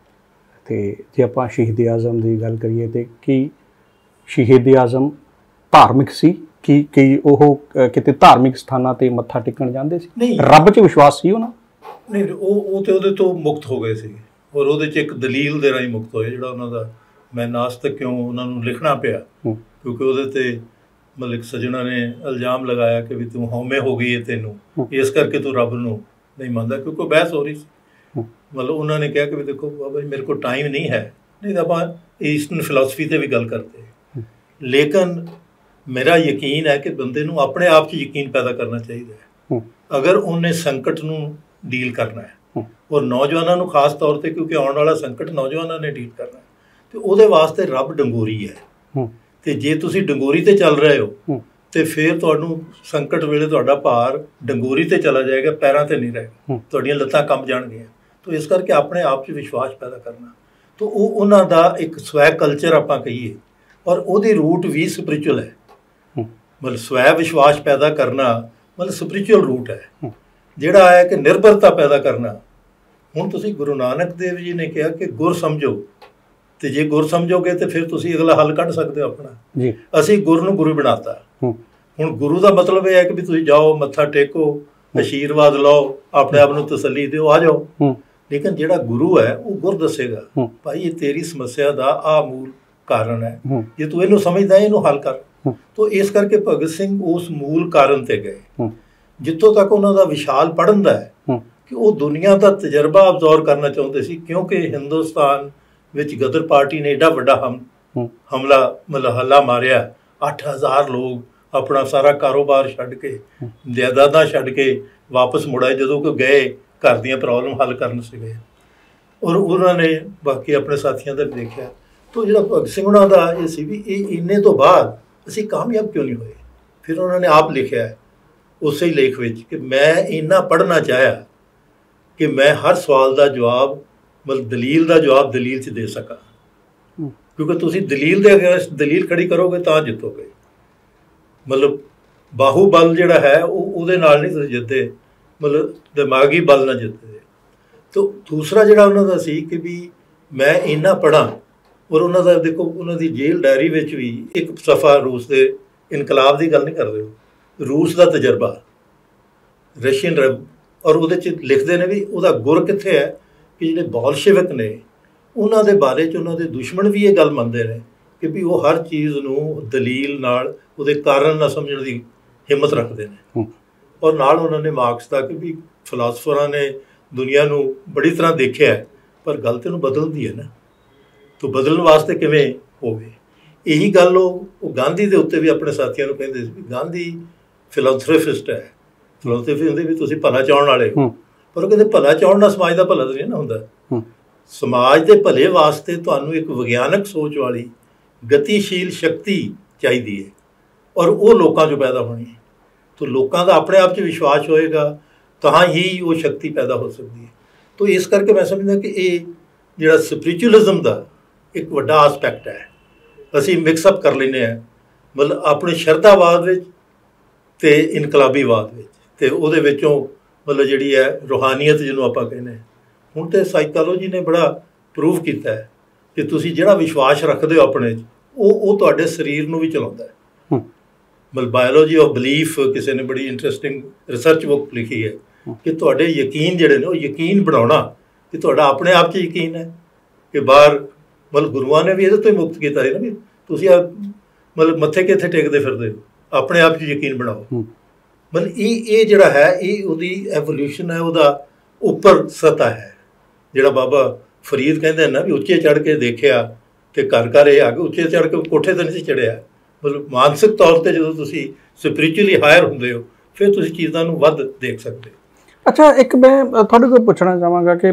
ਅਤੇ ਜੇ ਆਪਾਂ ਸ਼ਹੀਦ ਆਜ਼ਮ ਦੀ ਗੱਲ ਕਰੀਏ ਤਾਂ ਕੀ ਸ਼ਹੀਦ ਆਜ਼ਮ ਧਾਰਮਿਕ ਸੀ? ਕੀ ਉਹ ਕਿਤੇ ਧਾਰਮਿਕ ਸਥਾਨਾਂ 'ਤੇ ਮੱਥਾ ਟੇਕਣ ਜਾਂਦੇ ਸੀ? ਨਹੀਂ, ਰੱਬ 'ਚ ਵਿਸ਼ਵਾਸ ਸੀ ਉਹਨਾਂ? ਨਹੀਂ, ਉਹ ਤਾਂ ਉਹਦੇ ਤੋਂ ਮੁਕਤ ਹੋ ਗਏ ਸੀ, ਔਰ ਉਹਦੇ 'ਚ ਇੱਕ ਦਲੀਲ ਦੇ ਰਾਹੀਂ ਮੁਕਤ ਹੋਏ ਜਿਹੜਾ ਉਹਨਾਂ ਦਾ ਮੈਂ ਨਾਸਤਕ ਕਿਉਂ ਉਹਨਾਂ ਨੂੰ ਲਿਖਣਾ ਪਿਆ, ਕਿਉਂਕਿ ਉਹਦੇ 'ਤੇ ਮਤਲਬ ਸੱਜਣਾ ਨੇ ਇਲਜ਼ਾਮ ਲਗਾਇਆ ਕਿ ਵੀ ਤੂੰ ਹਉਮੈ ਹੋ ਗਈ ਹੈ ਤੈਨੂੰ, ਇਸ ਕਰਕੇ ਤੂੰ ਰੱਬ ਨੂੰ ਨਹੀਂ ਮੰਨਦਾ, ਕਿਉਂਕਿ ਬਹਿਸ ਹੋ ਰਹੀ ਸੀ। ਮਤਲਬ ਉਹਨਾਂ ਨੇ ਕਿਹਾ ਕਿ ਵੀ ਦੇਖੋ ਬਾਬਾ ਜੀ ਮੇਰੇ ਕੋਲ ਟਾਈਮ ਨਹੀਂ ਹੈ, ਨਹੀਂ ਤਾਂ ਆਪਾਂ ਈਸਟਰਨ ਫਿਲਾਸਫੀ 'ਤੇ ਵੀ ਗੱਲ ਕਰਦੇ। ਲੇਕਿਨ ਮੇਰਾ ਯਕੀਨ ਹੈ ਕਿ ਬੰਦੇ ਨੂੰ ਆਪਣੇ ਆਪ 'ਚ ਯਕੀਨ ਪੈਦਾ ਕਰਨਾ ਚਾਹੀਦਾ ਹੈ ਅਗਰ ਉਹਨੇ ਸੰਕਟ ਨੂੰ ਡੀਲ ਕਰਨਾ ਹੈ, ਔਰ ਨੌਜਵਾਨਾਂ ਨੂੰ ਖਾਸ ਤੌਰ 'ਤੇ, ਕਿਉਂਕਿ ਆਉਣ ਵਾਲਾ ਸੰਕਟ ਨੌਜਵਾਨਾਂ ਨੇ ਡੀਲ ਕਰਨਾ ਹੈ, ਅਤੇ ਉਹਦੇ ਵਾਸਤੇ ਰੱਬ ਡੰਗੋਰੀ ਹੈ। ਅਤੇ ਜੇ ਤੁਸੀਂ ਡੰਗੋਰੀ 'ਤੇ ਚੱਲ ਰਹੇ ਹੋ ਅਤੇ ਫਿਰ ਤੁਹਾਨੂੰ ਸੰਕਟ ਵੇਲੇ ਤੁਹਾਡਾ ਭਾਰ ਡੰਗੋਰੀ 'ਤੇ ਚਲਾ ਜਾਏਗਾ, ਪੈਰਾਂ 'ਤੇ ਨਹੀਂ ਰਹੇਗਾ, ਤੁਹਾਡੀਆਂ ਲੱਤਾਂ ਕੰਬ ਜਾਣਗੀਆਂ। ਤਾਂ ਇਸ ਕਰਕੇ ਆਪਣੇ ਆਪ 'ਚ ਵਿਸ਼ਵਾਸ ਪੈਦਾ ਕਰਨਾ, ਤਾਂ ਉਹਨਾਂ ਦਾ ਇੱਕ ਸਵੈ ਕਲਚਰ ਆਪਾਂ ਕਹੀਏ, ਔਰ ਉਹਦੀ ਰੂਟ ਵੀ ਸਪਿਰਿਚੁਅਲ ਹੈ। ਮਤਲਬ ਸਵੈ ਵਿਸ਼ਵਾਸ ਪੈਦਾ ਕਰਨਾ ਮਤਲਬ ਸਪਿਰਿਚੁਅਲ ਰੂਟ ਹੈ, ਜਿਹੜਾ ਹੈ ਕਿ ਨਿਰਭਰਤਾ ਪੈਦਾ ਕਰਨਾ। ਹੁਣ ਤੁਸੀਂ ਗੁਰੂ ਨਾਨਕ ਦੇਵ ਜੀ ਨੇ ਕਿਹਾ ਕਿ ਗੁਰ ਸਮਝੋ, ਅਤੇ ਜੇ ਗੁਰ ਸਮਝੋਗੇ ਤਾਂ ਫਿਰ ਤੁਸੀਂ ਅਗਲਾ ਹੱਲ ਕੱਢ ਸਕਦੇ ਹੋ ਆਪਣਾ। ਅਸੀਂ ਗੁਰ ਨੂੰ ਗੁਰੂ ਬਣਾਤਾ। ਹੁਣ ਗੁਰੂ ਦਾ ਮਤਲਬ ਇਹ ਹੈ ਕਿ ਵੀ ਤੁਸੀਂ ਜਾਓ, ਮੱਥਾ ਟੇਕੋ, ਆਸ਼ੀਰਵਾਦ ਲਓ, ਆਪਣੇ ਆਪ ਨੂੰ ਤਸੱਲੀ ਦਿਓ, ਆ ਜਾਓ। ਲੇਕਿਨ ਜਿਹੜਾ ਗੁਰੂ ਹੈ ਉਹ ਗੁਰ ਦੱਸੇਗਾ, ਭਾਈ ਇਹ ਤੇਰੀ ਸਮੱਸਿਆ ਦਾ ਆਹ ਮੂਲ ਕਾਰਨ ਹੈ, ਜੇ ਤੂੰ ਇਹਨੂੰ ਸਮਝਦਾ ਇਹਨੂੰ ਹੱਲ ਕਰ। ਤਾਂ ਇਸ ਕਰਕੇ ਭਗਤ ਸਿੰਘ ਉਸ ਮੂਲ ਕਾਰਨ 'ਤੇ ਗਏ, ਜਿੱਥੋਂ ਤੱਕ ਉਹਨਾਂ ਦਾ ਵਿਸ਼ਾਲ ਪੜ੍ਹਨ ਦਾ ਹੈ ਕਿ ਉਹ ਦੁਨੀਆ ਦਾ ਤਜਰਬਾ ਅਬਜ਼ੌਰ ਕਰਨਾ ਚਾਹੁੰਦੇ ਸੀ, ਕਿਉਂਕਿ ਹਿੰਦੁਸਤਾਨ ਵਿੱਚ ਗਦਰ ਪਾਰਟੀ ਨੇ ਏਡਾ ਵੱਡਾ ਹਮਲਾ ਮਤਲਬ ਹੱਲਾ ਮਾਰਿਆ, 8000 ਲੋਕ ਆਪਣਾ ਸਾਰਾ ਕਾਰੋਬਾਰ ਛੱਡ ਕੇ, ਜਾਇਦਾਦਾਂ ਛੱਡ ਕੇ ਵਾਪਸ ਮੁੜ ਆਏ, ਜਦੋਂ ਕਿ ਗਏ ਘਰ ਦੀਆਂ ਪ੍ਰੋਬਲਮ ਹੱਲ ਕਰਨ ਸੀਗੇ। ਔਰ ਉਹਨਾਂ ਨੇ ਬਾਕੀ ਆਪਣੇ ਸਾਥੀਆਂ ਦਾ ਵੀ ਦੇਖਿਆ। ਤਾਂ ਜਿਹੜਾ ਭਗਤ ਸਿੰਘ ਉਹਨਾਂ ਦਾ ਇਹ ਸੀ ਵੀ ਇਹ ਇੰਨੇ ਤੋਂ ਬਾਅਦ ਅਸੀਂ ਕਾਮਯਾਬ ਕਿਉਂ ਨਹੀਂ ਹੋਏ। ਫਿਰ ਉਹਨਾਂ ਨੇ ਆਪ ਲਿਖਿਆ ਉਸੇ ਹੀ ਲੇਖ ਵਿੱਚ ਕਿ ਮੈਂ ਇੰਨਾ ਪੜ੍ਹਨਾ ਚਾਹਿਆ ਕਿ ਮੈਂ ਹਰ ਸਵਾਲ ਦਾ ਜਵਾਬ ਮਤਲਬ ਦਲੀਲ ਦਾ ਜਵਾਬ ਦਲੀਲ 'ਚ ਦੇ ਸਕਾਂ, ਕਿਉਂਕਿ ਤੁਸੀਂ ਦਲੀਲ ਦੇ ਅਗੇਂਸਟ ਦਲੀਲ ਖੜੀ ਕਰੋਗੇ ਤਾਂ ਜਿੱਤੋਗੇ। ਮਤਲਬ ਬਾਹੂਬਲ ਜਿਹੜਾ ਹੈ ਉਹਦੇ ਨਾਲ ਨਹੀਂ ਤੁਸੀਂ ਜਿੱਤਦੇ, ਮਤਲਬ ਦਿਮਾਗੀ ਬਲ ਨਾਲ ਜਿੱਤਦੇ। ਤਾਂ ਦੂਸਰਾ ਜਿਹੜਾ ਉਹਨਾਂ ਦਾ ਸੀ ਕਿ ਵੀ ਮੈਂ ਇੰਨਾ ਪੜ੍ਹਾਂ। ਔਰ ਉਹਨਾਂ ਦਾ ਦੇਖੋ ਉਹਨਾਂ ਦੀ ਜੇਲ੍ਹ ਡਾਇਰੀ ਵਿੱਚ ਵੀ ਇੱਕ ਸਫਾ ਰੂਸ ਦੇ ਇਨਕਲਾਬ ਦੀ ਗੱਲ ਨਹੀਂ ਕਰਦੇ ਹੋ, ਰੂਸ ਦਾ ਤਜਰਬਾ ਰਸ਼ੀਅਨ ਔਰ ਉਹਦੇ 'ਚ ਲਿਖਦੇ ਨੇ ਵੀ ਉਹਦਾ ਗੁਰ ਕਿੱਥੇ ਹੈ ਕਿ ਜਿਹੜੇ ਬੋਲਸ਼ੇਵਿਕ ਨੇ ਉਹਨਾਂ ਦੇ ਬਾਰੇ 'ਚ ਉਹਨਾਂ ਦੇ ਦੁਸ਼ਮਣ ਵੀ ਇਹ ਗੱਲ ਮੰਨਦੇ ਨੇ ਕਿ ਵੀ ਉਹ ਹਰ ਚੀਜ਼ ਨੂੰ ਦਲੀਲ ਨਾਲ ਉਹਦੇ ਕਾਰਨ ਨਾਲ ਸਮਝਣ ਦੀ ਹਿੰਮਤ ਰੱਖਦੇ ਨੇ। ਔਰ ਨਾਲ ਉਹਨਾਂ ਨੇ ਮਾਰਕਸ ਦਾ ਕਿ ਵੀ ਫਿਲਾਸਫਰਾਂ ਨੇ ਦੁਨੀਆ ਨੂੰ ਬੜੀ ਤਰ੍ਹਾਂ ਦੇਖਿਆ ਪਰ ਗੱਲ ਤੇ ਨੂੰ ਬਦਲਦੀ ਹੈ ਨਾ, ਤਾਂ ਬਦਲਣ ਵਾਸਤੇ ਕਿਵੇਂ ਹੋਵੇ। ਇਹੀ ਗੱਲ ਉਹ ਗਾਂਧੀ ਦੇ ਉੱਤੇ ਵੀ ਆਪਣੇ ਸਾਥੀਆਂ ਨੂੰ ਕਹਿੰਦੇ ਸੀ ਵੀ ਗਾਂਧੀ ਫਿਲਾਂਥਰੋਪਿਸਟ ਹੈ। ਫਿਲਾਂਥਰੋਪੀ ਹੁੰਦੀ ਵੀ ਤੁਸੀਂ ਭਲਾ ਚਾਹਣ ਵਾਲੇ ਹੋ, ਪਰ ਉਹ ਕਹਿੰਦੇ ਭਲਾ ਚਾਹਣ ਨਾਲ ਸਮਾਜ ਦਾ ਭਲਾ ਤਾਂ ਨਹੀਂ ਨਾ ਹੁੰਦਾ। ਸਮਾਜ ਦੇ ਭਲੇ ਵਾਸਤੇ ਤੁਹਾਨੂੰ ਇੱਕ ਵਿਗਿਆਨਕ ਸੋਚ ਵਾਲੀ ਗਤੀਸ਼ੀਲ ਸ਼ਕਤੀ ਚਾਹੀਦੀ ਹੈ ਔਰ ਉਹ ਲੋਕਾਂ 'ਚੋਂ ਪੈਦਾ ਹੋਣੀ ਹੈ। ਤਾਂ ਲੋਕਾਂ ਦਾ ਆਪਣੇ ਆਪ 'ਚ ਵਿਸ਼ਵਾਸ ਹੋਏਗਾ ਤਾਂ ਹੀ ਉਹ ਸ਼ਕਤੀ ਪੈਦਾ ਹੋ ਸਕਦੀ ਹੈ। ਤਾਂ ਇਸ ਕਰਕੇ ਮੈਂ ਸਮਝਦਾ ਕਿ ਇਹ ਜਿਹੜਾ ਸਪਿਰਿਚੁਅਲਿਜ਼ਮ ਦਾ ਇੱਕ ਵੱਡਾ ਆਸਪੈਕਟ ਹੈ। ਅਸੀਂ ਮਿਕਸਅਪ ਕਰ ਲੈਂਦੇ ਹਾਂ ਮਤਲਬ ਆਪਣੇ ਸ਼ਰਧਾਵਾਦ ਵਿੱਚ ਅਤੇ ਇਨਕਲਾਬੀਵਾਦ ਵਿੱਚ, ਅਤੇ ਉਹਦੇ ਵਿੱਚੋਂ ਮਤਲਬ ਜਿਹੜੀ ਹੈ ਰੂਹਾਨੀਅਤ ਜਿਹਨੂੰ ਆਪਾਂ ਕਹਿੰਦੇ ਹਾਂ। ਹੁਣ ਤਾਂ ਸਾਈਕੋਲੋਜੀ ਨੇ ਬੜਾ ਪ੍ਰੂਵ ਕੀਤਾ ਹੈ ਕਿ ਤੁਸੀਂ ਜਿਹੜਾ ਵਿਸ਼ਵਾਸ ਰੱਖਦੇ ਹੋ ਆਪਣੇ 'ਚ ਉਹ ਤੁਹਾਡੇ ਸਰੀਰ ਨੂੰ ਵੀ ਚਲਾਉਂਦਾ ਹੈ। ਮਤਲਬ ਬਾਇਓਲੋਜੀ ਆਫ ਬਲੀਫ ਕਿਸੇ ਨੇ ਬੜੀ ਇੰਟਰਸਟਿੰਗ ਰਿਸਰਚ ਬੁੱਕ ਲਿਖੀ ਹੈ ਕਿ ਤੁਹਾਡੇ ਯਕੀਨ ਜਿਹੜੇ ਨੇ ਉਹ ਯਕੀਨ ਬਣਾਉਣਾ ਕਿ ਤੁਹਾਡਾ ਆਪਣੇ ਆਪ 'ਚ ਯਕੀਨ ਹੈ ਕਿ ਬਾਹਰ ਮਤਲਬ ਗੁਰੂਆਂ ਨੇ ਵੀ ਇਹਦੇ ਤੋਂ ਹੀ ਮੁਕਤ ਕੀਤਾ ਸੀ ਨਾ ਵੀ ਤੁਸੀਂ ਮਤਲਬ ਮੱਥੇ ਕਿੱਥੇ ਟੇਕਦੇ ਫਿਰਦੇ ਹੋ, ਆਪਣੇ ਆਪ 'ਚ ਯਕੀਨ ਬਣਾਓ। ਮਤਲਬ ਇਹ ਜਿਹੜਾ ਹੈ ਇਹ ਉਹਦੀ ਐਵੋਲਿਊਸ਼ਨ ਹੈ, ਉਹਦਾ ਉੱਪਰ ਸਤ੍ਹਾ ਹੈ। ਜਿਹੜਾ ਬਾਬਾ ਫਰੀਦ ਕਹਿੰਦੇ ਨਾ ਵੀ ਉੱਚੇ ਚੜ੍ਹ ਕੇ ਦੇਖਿਆ ਅਤੇ ਘਰ ਘਰ ਇਹ ਆ ਕੇ ਉੱਚੇ ਚੜ੍ਹ ਕੇ ਕੋਠੇ 'ਤੇ ਨਹੀਂ ਚੜ੍ਹਿਆ। ਮਤਲਬ ਮਾਨਸਿਕ ਤੌਰ 'ਤੇ ਜਦੋਂ ਤੁਸੀਂ ਸਪਿਰਿਚੁਅਲੀ ਹਾਇਰ ਹੁੰਦੇ ਹੋ ਫਿਰ ਤੁਸੀਂ ਚੀਜ਼ਾਂ ਨੂੰ ਵੱਧ ਦੇਖ ਸਕਦੇ ਹੋ। ਅੱਛਾ, ਇੱਕ ਮੈਂ ਤੁਹਾਡੇ ਕੋਲ ਪੁੱਛਣਾ ਚਾਹਾਂਗਾ ਕਿ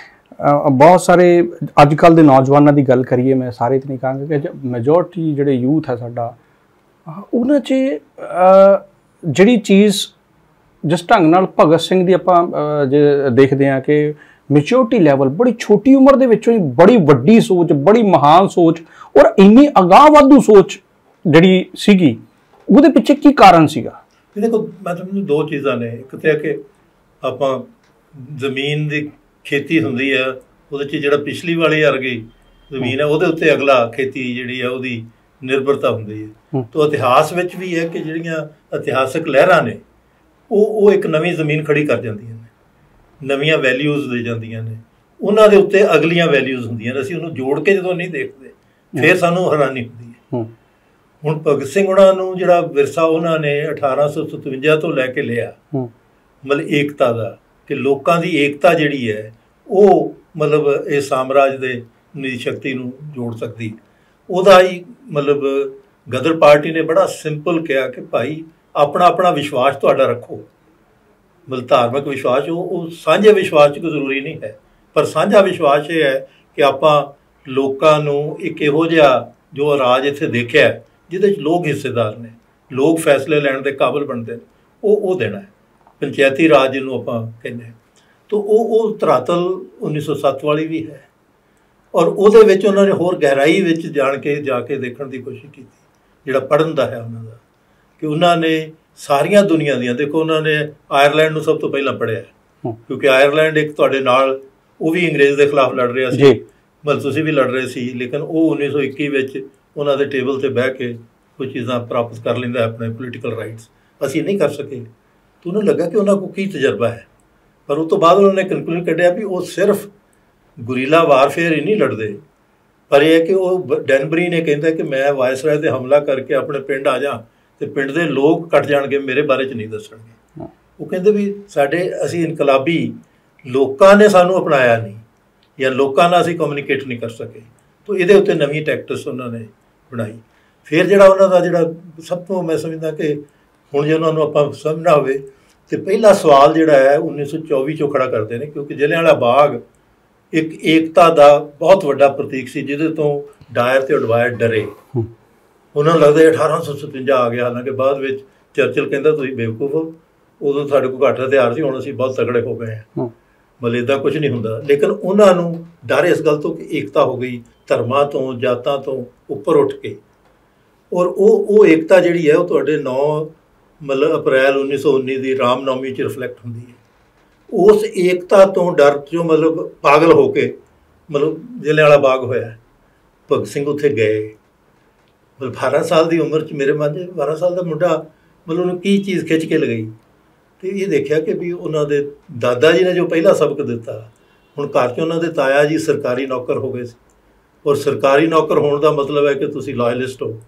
ਬਹੁਤ ਸਾਰੇ ਅੱਜ ਕੱਲ੍ਹ ਦੇ ਨੌਜਵਾਨਾਂ ਦੀ ਗੱਲ ਕਰੀਏ, ਮੈਂ ਸਾਰੇ ਤਾਂ ਨਹੀਂ ਕਹਾਂਗਾ ਕਿ ਮੈਜੋਰਟੀ ਜਿਹੜੇ ਯੂਥ ਹੈ ਸਾਡਾ ਉਹਨਾਂ 'ਚ ਜਿਹੜੀ ਚੀਜ਼ ਜਿਸ ਢੰਗ ਨਾਲ ਭਗਤ ਸਿੰਘ ਦੀ ਆਪਾਂ ਜੇ ਦੇਖਦੇ ਹਾਂ ਕਿ ਮੈਚਿਓਰਟੀ ਲੈਵਲ ਬੜੀ ਛੋਟੀ ਉਮਰ ਦੇ ਵਿੱਚੋਂ ਹੀ ਬੜੀ ਵੱਡੀ ਸੋਚ, ਬੜੀ ਮਹਾਨ ਸੋਚ ਔਰ ਇੰਨੀ ਅਗਾਂਹਵਧੂ ਸੋਚ ਜਿਹੜੀ ਸੀਗੀ, ਉਹਦੇ ਪਿੱਛੇ ਕੀ ਕਾਰਨ ਸੀਗਾ? ਦੇਖੋ ਮੈਂ ਤੁਹਾਨੂੰ ਦੋ ਚੀਜ਼ਾਂ ਨੇ, ਇੱਕ ਤਾਂ ਕਿ ਆਪਾਂ ਜ਼ਮੀਨ ਦੀ ਖੇਤੀ ਹੁੰਦੀ ਹੈ ਉਹਦੇ 'ਚ ਜਿਹੜਾ ਪਿਛਲੀ ਵਾਲੀ ਵਰਗੀ ਜ਼ਮੀਨ ਹੈ ਉਹਦੇ ਉੱਤੇ ਅਗਲਾ ਖੇਤੀ ਜਿਹੜੀ ਹੈ ਉਹਦੀ ਨਿਰਭਰਤਾ ਹੁੰਦੀ ਹੈ। ਤਾਂ ਇਤਿਹਾਸ ਵਿੱਚ ਵੀ ਹੈ ਕਿ ਜਿਹੜੀਆਂ ਇਤਿਹਾਸਕ ਲਹਿਰਾਂ ਨੇ ਉਹ ਇੱਕ ਨਵੀਂ ਜ਼ਮੀਨ ਖੜੀ ਕਰ ਜਾਂਦੀਆਂ ਨੇ, ਨਵੀਆਂ ਵੈਲਿਊਜ਼ ਦੇ ਜਾਂਦੀਆਂ ਨੇ, ਉਹਨਾਂ ਦੇ ਉੱਤੇ ਅਗਲੀਆਂ ਵੈਲਿਊਜ਼ ਹੁੰਦੀਆਂ ਨੇ। ਅਸੀਂ ਉਹਨੂੰ ਜੋੜ ਕੇ ਜਦੋਂ ਨਹੀਂ ਦੇਖਦੇ ਫਿਰ ਸਾਨੂੰ ਹੈਰਾਨੀ ਹੁੰਦੀ ਹੈ। ਹੁਣ ਭਗਤ ਸਿੰਘ ਉਹਨਾਂ ਨੂੰ ਜਿਹੜਾ ਵਿਰਸਾ ਉਹਨਾਂ ਨੇ 1857 ਤੋਂ ਲੈ ਕੇ ਲਿਆ ਮਤਲਬ ਏਕਤਾ ਦਾ, ਕਿ ਲੋਕਾਂ ਦੀ ਏਕਤਾ ਜਿਹੜੀ ਹੈ ਉਹ ਮਤਲਬ ਇਹ ਸਾਮਰਾਜ ਦੇ ਦੀ ਸ਼ਕਤੀ ਨੂੰ ਜੋੜ ਸਕਦੀ, ਉਹਦਾ ਹੀ ਮਤਲਬ ਗਦਰ ਪਾਰਟੀ ਨੇ ਬੜਾ ਸਿੰਪਲ ਕਿਹਾ ਕਿ ਭਾਈ ਆਪਣਾ ਆਪਣਾ ਵਿਸ਼ਵਾਸ ਤੁਹਾਡਾ ਰੱਖੋ। ਮਤਲਬ ਧਾਰਮਿਕ ਵਿਸ਼ਵਾਸ ਉਹ ਸਾਂਝੇ ਵਿਸ਼ਵਾਸ 'ਚ ਕੋਈ ਜ਼ਰੂਰੀ ਨਹੀਂ ਹੈ, ਪਰ ਸਾਂਝਾ ਵਿਸ਼ਵਾਸ ਇਹ ਹੈ ਕਿ ਆਪਾਂ ਲੋਕਾਂ ਨੂੰ ਇੱਕ ਇਹੋ ਜਿਹਾ ਜੋ ਰਾਜ ਇੱਥੇ ਦੇਖਿਆ ਜਿਹਦੇ 'ਚ ਲੋਕ ਹਿੱਸੇਦਾਰ ਨੇ, ਲੋਕ ਫੈਸਲੇ ਲੈਣ ਦੇ ਕਾਬਲ ਬਣਦੇ ਨੇ, ਉਹ ਦੇਣਾ ਹੈ। ਪੰਚਾਇਤੀ ਰਾਜ ਜਿਹਨੂੰ ਆਪਾਂ ਕਹਿੰਦੇ ਹਾਂ, ਤਾਂ ਉਹ ਧਰਾਤਲ 1907 ਵਾਲੀ ਵੀ ਹੈ। ਔਰ ਉਹਦੇ ਵਿੱਚ ਉਹਨਾਂ ਨੇ ਹੋਰ ਗਹਿਰਾਈ ਵਿੱਚ ਜਾ ਕੇ ਦੇਖਣ ਦੀ ਕੋਸ਼ਿਸ਼ ਕੀਤੀ, ਜਿਹੜਾ ਪੜ੍ਹਨ ਦਾ ਹੈ ਉਹਨਾਂ ਦਾ, ਕਿ ਉਹਨਾਂ ਨੇ ਸਾਰੀਆਂ ਦੁਨੀਆ ਦੀਆਂ, ਦੇਖੋ ਉਹਨਾਂ ਨੇ ਆਇਰਲੈਂਡ ਨੂੰ ਸਭ ਤੋਂ ਪਹਿਲਾਂ ਪੜ੍ਹਿਆ ਕਿਉਂਕਿ ਆਇਰਲੈਂਡ ਇੱਕ ਤੁਹਾਡੇ ਨਾਲ ਉਹ ਵੀ ਅੰਗਰੇਜ਼ ਦੇ ਖਿਲਾਫ ਲੜ ਰਿਹਾ ਸੀ, ਮਤਲਬ ਤੁਸੀਂ ਵੀ ਲੜ ਰਹੇ ਸੀ, ਲੇਕਿਨ ਉਹ 1921 ਵਿੱਚ ਉਹਨਾਂ ਦੇ ਟੇਬਲ 'ਤੇ ਬਹਿ ਕੇ ਕੁਝ ਚੀਜ਼ਾਂ ਪ੍ਰਾਪਤ ਕਰ ਲੈਂਦਾ ਆਪਣੇ ਪੋਲੀਟੀਕਲ ਰਾਈਟਸ, ਅਸੀਂ ਨਹੀਂ ਕਰ ਸਕੇ। ਤਾਂ ਉਹਨੂੰ ਲੱਗਾ ਕਿ ਉਹਨਾਂ ਕੋਲ ਕੀ ਤਜਰਬਾ ਹੈ, ਪਰ ਉਸ ਤੋਂ ਬਾਅਦ ਉਹਨਾਂ ਨੇ ਕਨਕਲੂਜਨ ਕੱਢਿਆ ਵੀ ਉਹ ਸਿਰਫ ਗੁਰੀਲਾ ਵਾਰਫੇਅਰ ਹੀ ਨਹੀਂ ਲੜਦੇ, ਪਰ ਇਹ ਹੈ ਕਿ ਉਹ ਡੈਨਬਰੀ ਨੇ ਕਹਿੰਦਾ ਕਿ ਮੈਂ ਵਾਇਸਰਾਏ 'ਤੇ ਹਮਲਾ ਕਰਕੇ ਆਪਣੇ ਪਿੰਡ ਆ ਜਾ ਅਤੇ ਪਿੰਡ ਦੇ ਲੋਕ ਕੱਟ ਜਾਣਗੇ, ਮੇਰੇ ਬਾਰੇ 'ਚ ਨਹੀਂ ਦੱਸਣਗੇ। ਉਹ ਕਹਿੰਦੇ ਵੀ ਅਸੀਂ ਇਨਕਲਾਬੀ ਲੋਕਾਂ ਨੇ ਸਾਨੂੰ ਅਪਣਾਇਆ ਨਹੀਂ, ਜਾਂ ਲੋਕਾਂ ਨਾਲ ਅਸੀਂ ਕਮਿਊਨੀਕੇਟ ਨਹੀਂ ਕਰ ਸਕੇ। ਤਾਂ ਇਹਦੇ ਉੱਤੇ ਨਵੀਂ ਟੈਕਟਿਸ ਉਹਨਾਂ ਨੇ ਬਣਾਈ। ਫਿਰ ਜਿਹੜਾ ਉਹਨਾਂ ਦਾ ਜਿਹੜਾ ਸਭ ਤੋਂ ਮੈਂ ਸਮਝਦਾ ਕਿ ਹੁਣ ਜੇ ਉਹਨਾਂ ਨੂੰ ਆਪਾਂ ਸਮਝਣਾ ਹੋਵੇ, ਅਤੇ ਪਹਿਲਾ ਸਵਾਲ ਜਿਹੜਾ ਹੈ 1924 'ਚੋਂ ਖੜਾ ਕਰਦੇ ਨੇ, ਕਿਉਂਕਿ ਜਲਿਆਂਵਾਲਾ ਬਾਗ ਇੱਕ ਏਕਤਾ ਦਾ ਬਹੁਤ ਵੱਡਾ ਪ੍ਰਤੀਕ ਸੀ, ਜਿਹਦੇ ਤੋਂ ਡਾਇਰ ਤੇ ਐਡਵਾਇਰ ਡਰੇ। ਉਹਨਾਂ ਨੂੰ ਲੱਗਦਾ 1857 ਆ ਗਿਆ, ਹਾਲਾਂਕਿ ਬਾਅਦ ਵਿੱਚ ਚਰਚਿਲ ਕਹਿੰਦਾ ਤੁਸੀਂ ਬੇਵਕੂਫ ਹੋ, ਉਦੋਂ ਸਾਡੇ ਕੋਲ ਘੱਟ ਹਥਿਆਰ ਸੀ, ਹੁਣ ਅਸੀਂ ਬਹੁਤ ਤਗੜੇ ਹੋ ਗਏ ਹਾਂ। ਮਤਲਬ ਇੱਦਾਂ ਕੁਝ ਨਹੀਂ ਹੁੰਦਾ। ਲੇਕਿਨ ਉਹਨਾਂ ਨੂੰ ਡਰ ਇਸ ਗੱਲ ਤੋਂ ਕਿ ਏਕਤਾ ਹੋ ਗਈ ਧਰਮਾਂ ਤੋਂ, ਜਾਤਾਂ ਤੋਂ ਉੱਪਰ ਉੱਠ ਕੇ। ਔਰ ਉਹ ਏਕਤਾ ਜਿਹੜੀ ਹੈ ਉਹ ਤੁਹਾਡੇ 9 ਅਪ੍ਰੈਲ 1919 ਦੀ ਰਾਮਨੌਮੀ 'ਚ ਰਿਫਲੈਕਟ ਹੁੰਦੀ ਹੈ। ਉਸ ਏਕਤਾ ਤੋਂ ਡਰ 'ਚੋਂ ਪਾਗਲ ਹੋ ਕੇ ਜਲਿਆਂਵਾਲਾ ਬਾਗ ਹੋਇਆ। ਭਗਤ ਸਿੰਘ ਉੱਥੇ ਗਏ। 12 ਸਾਲ ਦੀ ਉਮਰ 'ਚ ਮੇਰੇ ਮਨ 'ਚ 12 ਸਾਲ ਦਾ ਮੁੰਡਾ ਉਹਨੂੰ ਕੀ ਚੀਜ਼ ਖਿੱਚ ਕੇ ਲਗਾਈ। ਅਤੇ ਇਹ ਦੇਖਿਆ ਕਿ ਵੀ ਉਹਨਾਂ ਦੇ ਦਾਦਾ ਜੀ ਨੇ ਜੋ ਪਹਿਲਾ ਸਬਕ ਦਿੱਤਾ, ਹੁਣ ਘਰ 'ਚ ਉਹਨਾਂ ਦੇ ਤਾਇਆ ਜੀ ਸਰਕਾਰੀ ਨੌਕਰ ਹੋ ਗਏ ਸੀ। ਔਰ ਸਰਕਾਰੀ ਨੌਕਰ ਹੋਣ ਦਾ ਮਤਲਬ ਹੈ ਕਿ ਤੁਸੀਂ ਲਾਇਲਿਸਟ ਹੋ।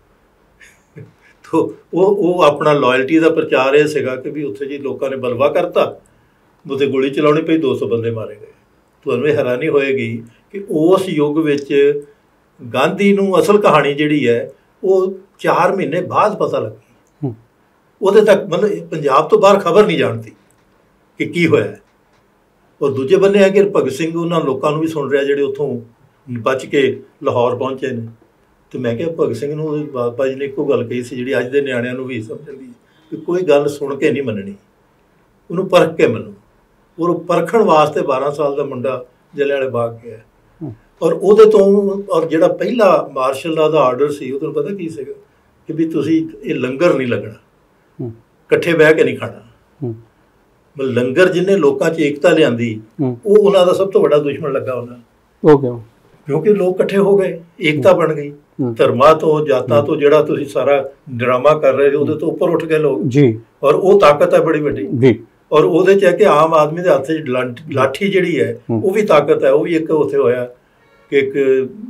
ਤੋ ਉਹ ਆਪਣਾ ਲਾਇਲਟੀ ਦਾ ਪ੍ਰਚਾਰ ਇਹ ਸੀਗਾ ਕਿ ਵੀ ਉੱਥੇ ਜੀ ਲੋਕਾਂ ਨੇ ਬਲਵਾ ਕਰਤਾ, ਉੱਥੇ ਗੋਲੀ ਚਲਾਉਣੀ ਪਈ, 200 ਬੰਦੇ ਮਾਰੇ ਗਏ। ਤੁਹਾਨੂੰ ਇਹ ਹੈਰਾਨੀ ਹੋਏਗੀ ਕਿ ਉਸ ਯੁੱਗ ਵਿੱਚ ਗਾਂਧੀ ਨੂੰ ਅਸਲ ਕਹਾਣੀ ਜਿਹੜੀ ਹੈ ਉਹ 4 ਮਹੀਨੇ ਬਾਅਦ ਪਤਾ ਲੱਗੀ। ਉਹਦੇ ਤੱਕ ਪੰਜਾਬ ਤੋਂ ਬਾਹਰ ਖਬਰ ਨਹੀਂ ਜਾਣਦੀ ਕਿ ਕੀ ਹੋਇਆ। ਔਰ ਦੂਜੇ ਬੰਨੇ ਹੈ ਕਿ ਭਗਤ ਸਿੰਘ ਉਹਨਾਂ ਲੋਕਾਂ ਨੂੰ ਵੀ ਸੁਣ ਰਿਹਾ ਜਿਹੜੇ ਉੱਥੋਂ ਬਚ ਕੇ ਲਾਹੌਰ ਪਹੁੰਚੇ ਨੇ। ਅਤੇ ਮੈਂ ਕਿਹਾ ਭਗਤ ਸਿੰਘ ਨੂੰ ਬਾਬਾ ਜੀ ਨੇ ਇੱਕੋ ਗੱਲ ਕਹੀ ਸੀ ਜਿਹੜੀ ਅੱਜ ਦੇ ਨਿਆਣਿਆਂ ਨੂੰ ਵੀ ਸਮਝਦੀ ਹੈ ਕਿ ਕੋਈ ਗੱਲ ਸੁਣ ਕੇ ਨਹੀਂ ਮੰਨਣੀ, ਉਹਨੂੰ ਪਰਖ ਕੇ ਮੰਨੋ। ਔਰ ਉਹ ਪਰਖਣ ਵਾਸਤੇ 12 ਸਾਲ ਦਾ ਮੁੰਡਾ ਜਲਿਆਂਵਾਲੇ ਬਾਗ ਗਿਆ। ਔਰ ਉਹਦੇ ਤੋਂ ਔਰ ਜਿਹੜਾ ਪਹਿਲਾ ਮਾਰਸ਼ਲ ਲਾਅ ਦਾ ਆਰਡਰ ਸੀ ਉਹ ਤੁਹਾਨੂੰ ਪਤਾ ਕੀ ਸੀਗਾ ਕਿ ਵੀ ਤੁਸੀਂ ਇਹ ਲੰਗਰ ਨਹੀਂ ਲੱਗਣਾ, ਇਕੱਠੇ ਬਹਿ ਕੇ ਨਹੀਂ ਖਾਣਾ। ਲੰਗਰ ਜਿਹਨੇ ਲੋਕਾਂ 'ਚ ਏਕਤਾ ਲਿਆਂਦੀ ਉਹ ਉਹਨਾਂ ਦਾ ਸਭ ਤੋਂ ਵੱਡਾ ਦੁਸ਼ਮਣ ਲੱਗਾ ਉਹਨਾਂ, ਕਿਉਂਕਿ ਲੋਕ ਇਕੱਠੇ ਹੋ ਗਏ, ਏਕਤਾ ਬਣ ਗਈ। ਧਰਮਾਂ ਤੋਂ, ਜਾਤਾਂ ਤੋਂ ਜਿਹੜਾ ਤੁਸੀਂ ਸਾਰਾ ਡਰਾਮਾ ਕਰ ਰਹੇ ਹੋ ਉਹਦੇ ਤੋਂ ਉੱਪਰ ਉੱਠ ਗਏ ਲੋਕ ਜੀ। ਔਰ ਉਹ ਤਾਕਤ ਹੈ ਬੜੀ ਵੱਡੀ ਜੀ। ਔਰ ਉਹਦੇ 'ਚ ਹੈ ਕਿ ਆਮ ਆਦਮੀ ਦੇ ਹੱਥ 'ਚ ਲਾਠੀ ਜਿਹੜੀ ਹੈ ਉਹ ਵੀ ਤਾਕਤ ਹੈ। ਉਹ ਵੀ ਇੱਕ ਉੱਥੇ ਹੋਇਆ ਕਿ ਇੱਕ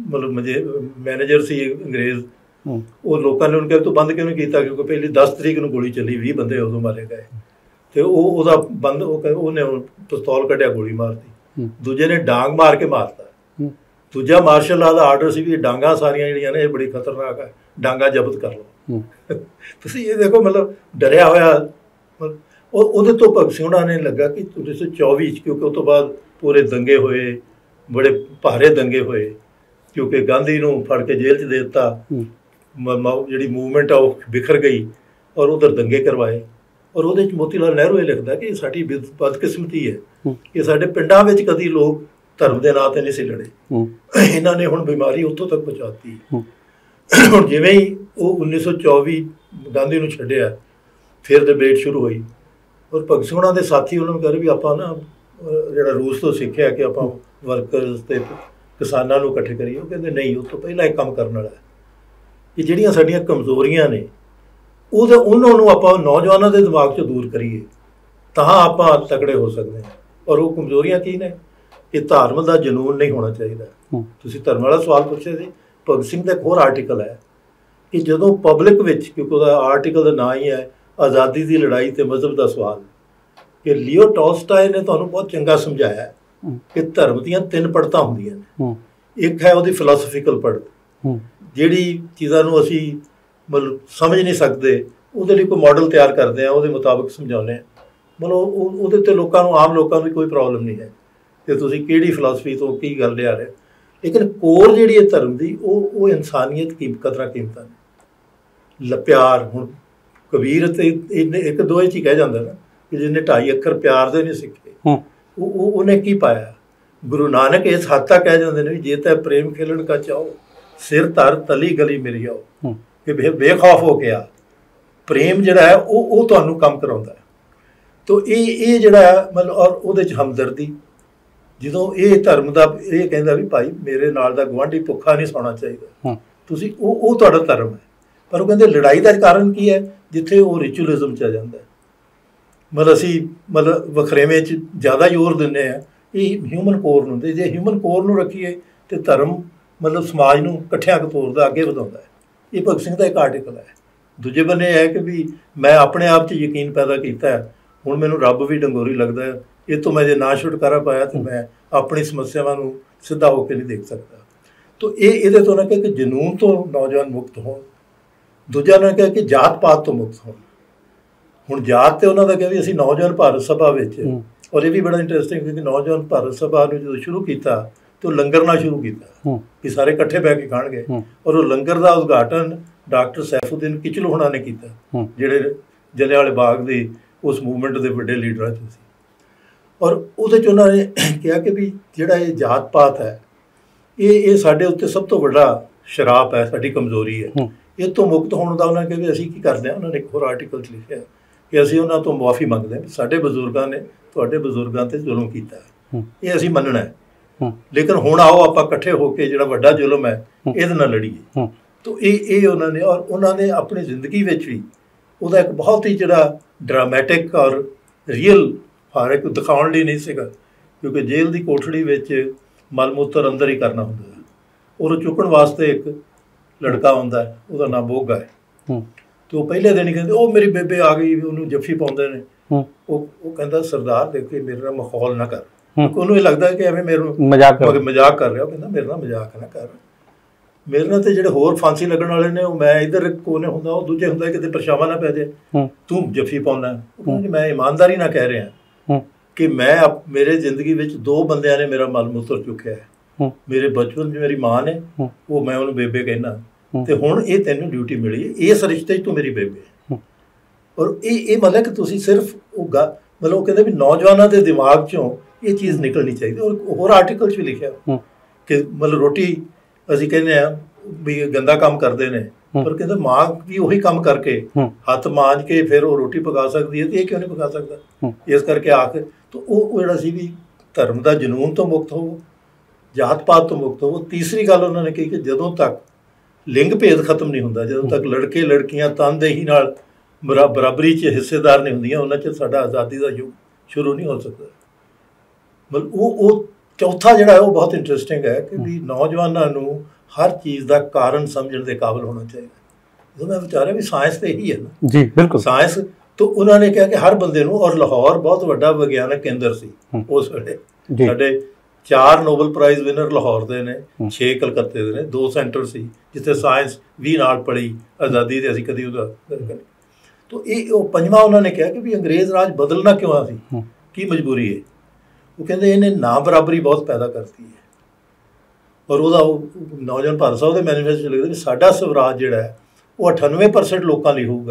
ਮੈਨੇਜਰ ਸੀ ਅੰਗਰੇਜ਼, ਉਹ ਲੋਕਾਂ ਨੇ ਉਹਨੂੰ ਕਿਹਾ ਤੂੰ ਬੰਦ ਕਿਉਂ ਨਹੀਂ ਕੀਤਾ, ਕਿਉਂਕਿ ਪਹਿਲੀ 10 ਤਰੀਕ ਨੂੰ ਗੋਲੀ ਚੱਲੀ, 20 ਬੰਦੇ ਉਦੋਂ ਮਾਰੇ ਗਏ। ਅਤੇ ਉਹਦਾ ਬੰਦ ਉਹਨੇ ਪਿਸਤੌਲ ਕੱਢਿਆ, ਗੋਲੀ ਮਾਰਤੀ। ਦੂਜੇ ਨੇ ਡਾਂਗ ਮਾਰ ਕੇ ਮਾਰਤਾ। ਦੂਜਾ ਮਾਰਸ਼ਲ ਲਾਅ ਦਾ ਆਰਡਰ ਸੀ ਵੀ ਡਾਂਗਾਂ ਸਾਰੀਆਂ ਜਿਹੜੀਆਂ ਨੇ ਇਹ ਬੜੀ ਖਤਰਨਾਕ ਹੈ, ਡਾਂਗਾਂ ਜ਼ਬਤ ਕਰ ਲਓ। ਤੁਸੀਂ ਇਹ ਦੇਖੋ ਡਰਿਆ ਹੋਇਆ। ਉਹਦੇ ਤੋਂ ਭਗਤ ਸਿੰਘ ਹੋਣਾ ਨੇ ਲੱਗਾ ਕਿ 1924 'ਚ, ਕਿਉਂਕਿ ਉਸ ਤੋਂ ਬਾਅਦ ਪੂਰੇ ਦੰਗੇ ਹੋਏ, ਬੜੇ ਭਾਰੇ ਦੰਗੇ ਹੋਏ, ਕਿਉਂਕਿ ਗਾਂਧੀ ਨੂੰ ਫੜ ਕੇ ਜੇਲ੍ਹ 'ਚ ਦੇ ਦਿੱਤਾ, ਜਿਹੜੀ ਮੂਵਮੈਂਟ ਆ ਉਹ ਬਿਖਰ ਗਈ ਔਰ ਉਧਰ ਦੰਗੇ ਕਰਵਾਏ। ਔਰ ਉਹਦੇ 'ਚ ਮੋਤੀ ਲਾਲ ਨਹਿਰੂ ਇਹ ਲਿਖਦਾ ਕਿ ਸਾਡੀ ਬਦਕਿਸਮਤੀ ਹੈ ਕਿ ਸਾਡੇ ਪਿੰਡਾਂ ਵਿੱਚ ਕਦੀ ਲੋਕ ਧਰਮ ਦੇ ਨਾਂ 'ਤੇ ਨਹੀਂ ਸੀ ਲੜੇ। ਇਹਨਾਂ ਨੇ ਹੁਣ ਬਿਮਾਰੀ ਉੱਥੋਂ ਤੱਕ ਪਹੁੰਚਾਤੀ। ਹੁਣ ਜਿਵੇਂ ਹੀ ਉਹ 1924 ਗਾਂਧੀ ਨੂੰ ਛੱਡਿਆ, ਫਿਰ ਡਿਬੇਟ ਸ਼ੁਰੂ ਹੋਈ। ਔਰ ਭਗਤ ਸਿੰਘ ਹੋਣਾ ਦੇ ਸਾਥੀ ਉਹਨਾਂ ਨੂੰ ਕਹਿ ਰਹੇ ਵੀ ਆਪਾਂ ਨਾ ਜਿਹੜਾ ਰੂਸ ਤੋਂ ਸਿੱਖਿਆ ਕਿ ਆਪਾਂ ਵਰਕਰਸ ਅਤੇ ਕਿਸਾਨਾਂ ਨੂੰ ਇਕੱਠੇ ਕਰੀਏ। ਉਹ ਕਹਿੰਦੇ ਨਹੀਂ, ਉਸ ਤੋਂ ਪਹਿਲਾਂ ਇੱਕ ਕੰਮ ਕਰਨ ਵਾਲਾ ਕਿ ਜਿਹੜੀਆਂ ਸਾਡੀਆਂ ਕਮਜ਼ੋਰੀਆਂ ਨੇ ਉਹਨਾਂ ਨੂੰ ਆਪਾਂ ਨੌਜਵਾਨਾਂ ਦੇ ਦਿਮਾਗ 'ਚੋਂ ਦੂਰ ਕਰੀਏ, ਤਾਂ ਆਪਾਂ ਤਕੜੇ ਹੋ ਸਕਦੇ ਹਾਂ। ਔਰ ਉਹ ਕਮਜ਼ੋਰੀਆਂ ਕੀ ਨੇ? ਇਹ ਧਰਮ ਦਾ ਜਨੂੰਨ ਨਹੀਂ ਹੋਣਾ ਚਾਹੀਦਾ। ਤੁਸੀਂ ਧਰਮ ਵਾਲਾ ਸਵਾਲ ਪੁੱਛਿਆ ਸੀ। ਭਗਤ ਸਿੰਘ ਦਾ ਇੱਕ ਹੋਰ ਆਰਟੀਕਲ ਹੈ ਕਿ ਜਦੋਂ ਪਬਲਿਕ ਵਿੱਚ, ਕਿਉਂਕਿ ਉਹਦਾ ਆਰਟੀਕਲ ਦਾ ਨਾਂ ਹੀ ਹੈ ਆਜ਼ਾਦੀ ਦੀ ਲੜਾਈ ਤੇ ਮਜ਼ਹਬ ਦਾ ਸਵਾਲ, ਕਿ ਲਿਓ ਟੋਲਸਟਾਏ ਨੇ ਤੁਹਾਨੂੰ ਬਹੁਤ ਚੰਗਾ ਸਮਝਾਇਆ ਕਿ ਧਰਮ ਦੀਆਂ 3 ਪੜਤਾਂ ਹੁੰਦੀਆਂ ਨੇ। ਇੱਕ ਹੈ ਉਹਦੀ ਫਿਲਾਸਫੀਕਲ ਪੜਤ, ਜਿਹੜੀ ਚੀਜ਼ਾਂ ਨੂੰ ਅਸੀਂ ਸਮਝ ਨਹੀਂ ਸਕਦੇ, ਉਹਦੇ ਲਈ ਕੋਈ ਮਾਡਲ ਤਿਆਰ ਕਰਦੇ ਹਾਂ, ਉਹਦੇ ਮੁਤਾਬਕ ਸਮਝਾਉਂਦੇ ਹਾਂ। ਉਹਦੇ 'ਤੇ ਲੋਕਾਂ ਨੂੰ, ਆਮ ਲੋਕਾਂ ਨੂੰ ਕੋਈ ਪ੍ਰੋਬਲਮ ਨਹੀਂ ਹੈ ਕਿ ਤੁਸੀਂ ਕਿਹੜੀ ਫਿਲਾਸਫੀ ਤੋਂ ਕੀ ਗੱਲ ਲਿਆ ਰਹੇ। ਲੇਕਿਨ ਕੋਰ ਜਿਹੜੀ ਹੈ ਧਰਮ ਦੀ, ਉਹ ਇਨਸਾਨੀਅਤ ਕਦਰਾਂ ਕੀਮਤਾਂ ਨੇ, ਪਿਆਰ। ਹੁਣ ਕਬੀਰ ਤੇ ਇੱਕ ਦੋ 'ਚ ਹੀ ਕਹਿ ਜਾਂਦਾ ਨਾ ਕਿ ਜਿਹਨੇ 2.5 ਅੱਖਰ ਪਿਆਰ ਦੇ ਨਹੀਂ ਸਿੱਖੇ, ਉਹਨੇ ਕੀ ਪਾਇਆ। ਗੁਰੂ ਨਾਨਕ ਇਸ ਹੱਦ ਤੱਕ ਕਹਿ ਜਾਂਦੇ ਨੇ ਵੀ ਜੇ ਤਾਂ ਪ੍ਰੇਮ ਖੇਲਣ ਕਾ ਚਾਹੋ, ਸਿਰ ਧਰ ਤਲੀ ਗਲੀ ਮੇਰੀ ਆਓ, ਕਿ ਬੇਖੌਫ ਹੋ ਗਿਆ। ਪ੍ਰੇਮ ਜਿਹੜਾ ਹੈ ਉਹ ਤੁਹਾਨੂੰ ਕੰਮ ਕਰਾਉਂਦਾ ਹੈ। ਤੋ ਇਹ ਜਿਹੜਾ ਔਰ ਉਹਦੇ 'ਚ ਹਮਦਰਦੀ, ਜਦੋਂ ਇਹ ਧਰਮ ਦਾ ਇਹ ਕਹਿੰਦਾ ਵੀ ਭਾਈ ਮੇਰੇ ਨਾਲ ਦਾ ਗੁਆਂਢੀ ਭੁੱਖਾ ਨਹੀਂ ਸੌਣਾ ਚਾਹੀਦਾ, ਤੁਸੀਂ ਉਹ ਤੁਹਾਡਾ ਧਰਮ ਹੈ। ਪਰ ਉਹ ਕਹਿੰਦੇ ਲੜਾਈ ਦਾ ਕਾਰਨ ਕੀ ਹੈ? ਜਿੱਥੇ ਉਹ ਰਿਚੁਅਲਿਜ਼ਮ 'ਚ ਆ ਜਾਂਦਾ। ਅਸੀਂ ਵਖਰੇਵੇਂ 'ਚ ਜ਼ਿਆਦਾ ਜ਼ੋਰ ਦਿੰਦੇ ਹਾਂ ਇਹ ਹਿਊਮਨ ਕੋਰ ਨੂੰ। ਅਤੇ ਜੇ ਹਿਊਮਨ ਕੋਰ ਨੂੰ ਰੱਖੀਏ ਤਾਂ ਧਰਮ ਸਮਾਜ ਨੂੰ ਇਕੱਠਿਆਂ ਤੋਰਦਾ, ਅੱਗੇ ਵਧਾਉਂਦਾ ਹੈ। ਇਹ ਭਗਤ ਸਿੰਘ ਦਾ ਇੱਕ ਆਰਟੀਕਲ ਹੈ। ਦੂਜੇ ਬੰਨੇ ਹੈ ਕਿ ਵੀ ਮੈਂ ਆਪਣੇ ਆਪ 'ਚ ਯਕੀਨ ਪੈਦਾ ਕੀਤਾ ਹੈ, ਹੁਣ ਮੈਨੂੰ ਰੱਬ ਵੀ ਡੰਗੋਰੀ ਲੱਗਦਾ ਹੈ, ਇਹ ਤੋਂ ਮੈਂ ਜੇ ਨਾ ਛੁਟਕਾਰਾ ਪਾਇਆ ਤਾਂ ਮੈਂ ਆਪਣੀ ਸਮੱਸਿਆਵਾਂ ਨੂੰ ਸਿੱਧਾ ਹੋ ਕੇ ਨਹੀਂ ਦੇਖ ਸਕਦਾ। ਤੋ ਇਹਦੇ ਤੋਂ ਨਾ ਕਿ ਜਨੂੰਨ ਤੋਂ ਨੌਜਵਾਨ ਮੁਕਤ ਹੋਣ। ਦੂਜਾ ਨਾ ਕਿਹਾ ਕਿ ਜਾਤ ਪਾਤ ਤੋਂ ਮੁਕਤ ਹੋਣ। ਹੁਣ ਜਾਤ 'ਤੇ ਉਹਨਾਂ ਦਾ ਕਿਹਾ ਵੀ ਅਸੀਂ ਨੌਜਵਾਨ ਭਾਰਤ ਸਭਾ ਵਿੱਚ, ਔਰ ਇਹ ਵੀ ਬੜਾ ਇੰਟਰਸਟਿੰਗ ਕਿਉਂਕਿ ਨੌਜਵਾਨ ਭਾਰਤ ਸਭਾ ਨੂੰ ਜਦੋਂ ਸ਼ੁਰੂ ਕੀਤਾ तो लंगर ना शुरू किया कि सारे इकट्ठे बह के खाणगे। और वो लंगर का उद्घाटन डॉक्टर सैफुद्दीन किचलू होना ने किया, जिहड़े जलियांवाले बाग के उस मूवमेंट के वड्डे लीडर च सी। और उहदे च उन्होंने कहा कि भी जिहड़ा ये जात पात है ये साडे उत्ते सब तो वड्डा शराप है, साडी कमजोरी है। इस तो मुक्त होने का उन्होंने कहा भी असीं की करते हैं। उन्होंने एक होर आर्टिकल च लिखिया कि असीं उन्हां तो मुआफ़ी मंगते हैं, साडे बजुर्गां ने तुहाडे बजुर्गां ते जुल्म कीता है, ये असीं मनना है, लेकिन हुण आओ आपां इकट्ठे होकर जिहड़ा वड्डा जुल्म है इहदे नाल लड़ीए। तो ये उन्होंने और उन्होंने अपनी जिंदगी में भी उसका एक बहुत ही जिहड़ा ड्रामैटिक और रियल फारक दिखाउण लई नहीं सीगा, क्योंकि जेल की कोठड़ी विच मल मूत्र अंदर ही करना हुंदा है। और चुकण वास्ते एक लड़का आउंदा है, उसका नाम बोगा है। तो पहले दिन ही कहते ओ मेरी बेबे आ गई, उन्होंने जफ्फी पाउंदे ने। वो कहता सरदार देखे मेरे नाल मखौल ना कर, उन्होंने लगता है कि एवें मेरे मजाक कर रहा। वो कहता मेरे नाल मजाक ना कर, मेरे नाल तो जिहड़े होर फांसी लगण वाले ने मैं इधर कोने हुंदा, वो दूजे हुंदा किते परछावां ना पै जाए, तू जफ्फी पाउंदा। मैं ईमानदारी ना कह रहा कि मैं मेरे जिंदगी में 2 बंदियां ने मेरा मल मूत्र चुक्या है। मेरे बचपन में मेरी माँ ने वो मैं उन्होंने बेबे कहना, तो हुण ये तैनूं ड्यूटी मिली है, इस रिश्ते तू मेरी बेबे है। और ये मतलब कि तुसीं सिर्फ मतलब वो कहते भी नौजवानों के दिमाग चों ये चीज़ निकलनी चाहिए। और होर आर्टिकल भी लिखा कि मतलब रोटी असीं कहने भी गंदा काम करते हैं, पर कहते माँ भी उही काम करके हथ मांज के फिर वो रोटी पका सकती है, तो ये क्यों नहीं पका सकता। इस करके आके तो वो जिहड़ा सी भी धर्म का जनून तो मुक्त हो, जात पात तो मुक्त हो। तीसरी गल उन्होंने कही कि जदों तक लिंग भेद खत्म नहीं होंदा, जदों तक लड़के लड़कियां तनदेही नाल बराबरी च हिस्सेदार नहीं होंदियां, उन्हां च साडा आज़ादी का युग शुरू नहीं हो सकता। मतलब वो चौथा जिहड़ा है वो बहुत इंटरस्टिंग है कि भी नौजवानों नूं हर चीज़ का कारण समझण दे काबिल होना चाहिए। तो मैं विचारा भी साइंस तो यही है ना जी, बिल्कुल साइंस। तो उन्होंने कहा कि हर बंदे नूं, और लाहौर बहुत वड्डा विग्यानक केंद्र सी उस वेले, साडे 4 नोबल प्राइज़ विनर लाहौर दे ने, 6 कलकत्ते दे ने, 2 सेंटर सी जिथे साइंस भी नाल पढ़ी, आज़ादी ते असीं कदी उहदा। तो ये पंजवां उन्होंने कहा कि भी अंग्रेज़ राज बदलना क्यों आ सी, की मजबूरी है। वो कहते इन्हें ना बराबरी बहुत पैदा करती है। और वह नौजवान भारत साहब के मैनीफेस्टो लिखते साडा स्वराज जिहड़ा है वो 98% लोगों लिए होगा,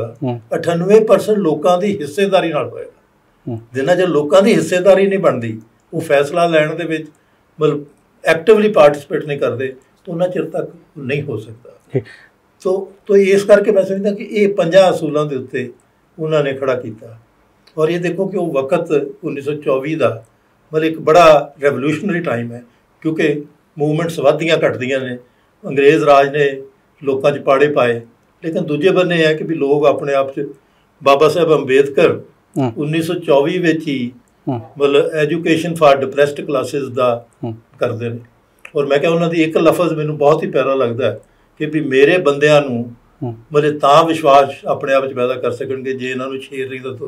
98% लोगों की हिस्सेदारी नाल होएगा। जिन्ना चਿਰ लोगों की हिस्सेदारी नहीं बनती, वो फैसला लैण दे विच मतलब एक्टिवली पार्टिसिपेट नहीं करते, तो उन्ना चिर तक नहीं हो सकता। तो इस करके मैं समझदा कि ये 5 असूलों के उत्ते उन्होंने खड़ा किया। और ये देखो कि वो वक्त 1924 का मतलब एक बड़ा रेवोल्यूशनरी टाइम है, क्योंकि मूवमेंट्स वधदियां घटदियां ने, अंग्रेज़ राज ने लोगों च पाड़े पाए, लेकिन दूजे बन्ने है कि भी लोग अपने आप च बाबा साहब अंबेडकर 1924 में ही मतलब एजुकेशन फॉर डिप्रैस्ड क्लासिस का करते हैं। और मैं क्या उन्होंने एक लफज मैनू बहुत ही प्यारा लगता है कि भी मेरे बंदियां नूं मतलब तां विश्वास अपने आप पैदा कर सकणगे जे इन्हां नूं शेरनी दा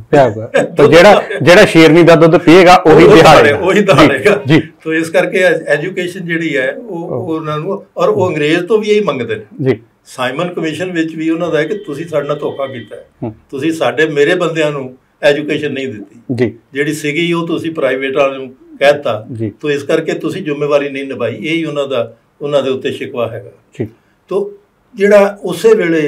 तो जेड़ा शेरनी दा दुध पीएगा ओही दहाड़ेगा जी। तो इस करके एजुकेशन जिहड़ी है वो उन्हां नूं, और वो अंग्रेज़ तो भी यही मंगते हैं जी। साइमन कमीशन विच भी उन्हां दा है कि तुसीं साडे नाल धोखा कीता है, तुसीं साडे मेरे बंदियां नूं एजुकेशन नहीं दित्ती जी, जिहड़ी सीगी वो तुसीं प्राइवेट वालिਆਂ ਨੂੰ कहता, तो इस करके तुसीं जिम्मेवारी नहीं निभाई। यही उन्हां दे उत्ते शिकवा हैगा। तो जिहड़ा उसे वेले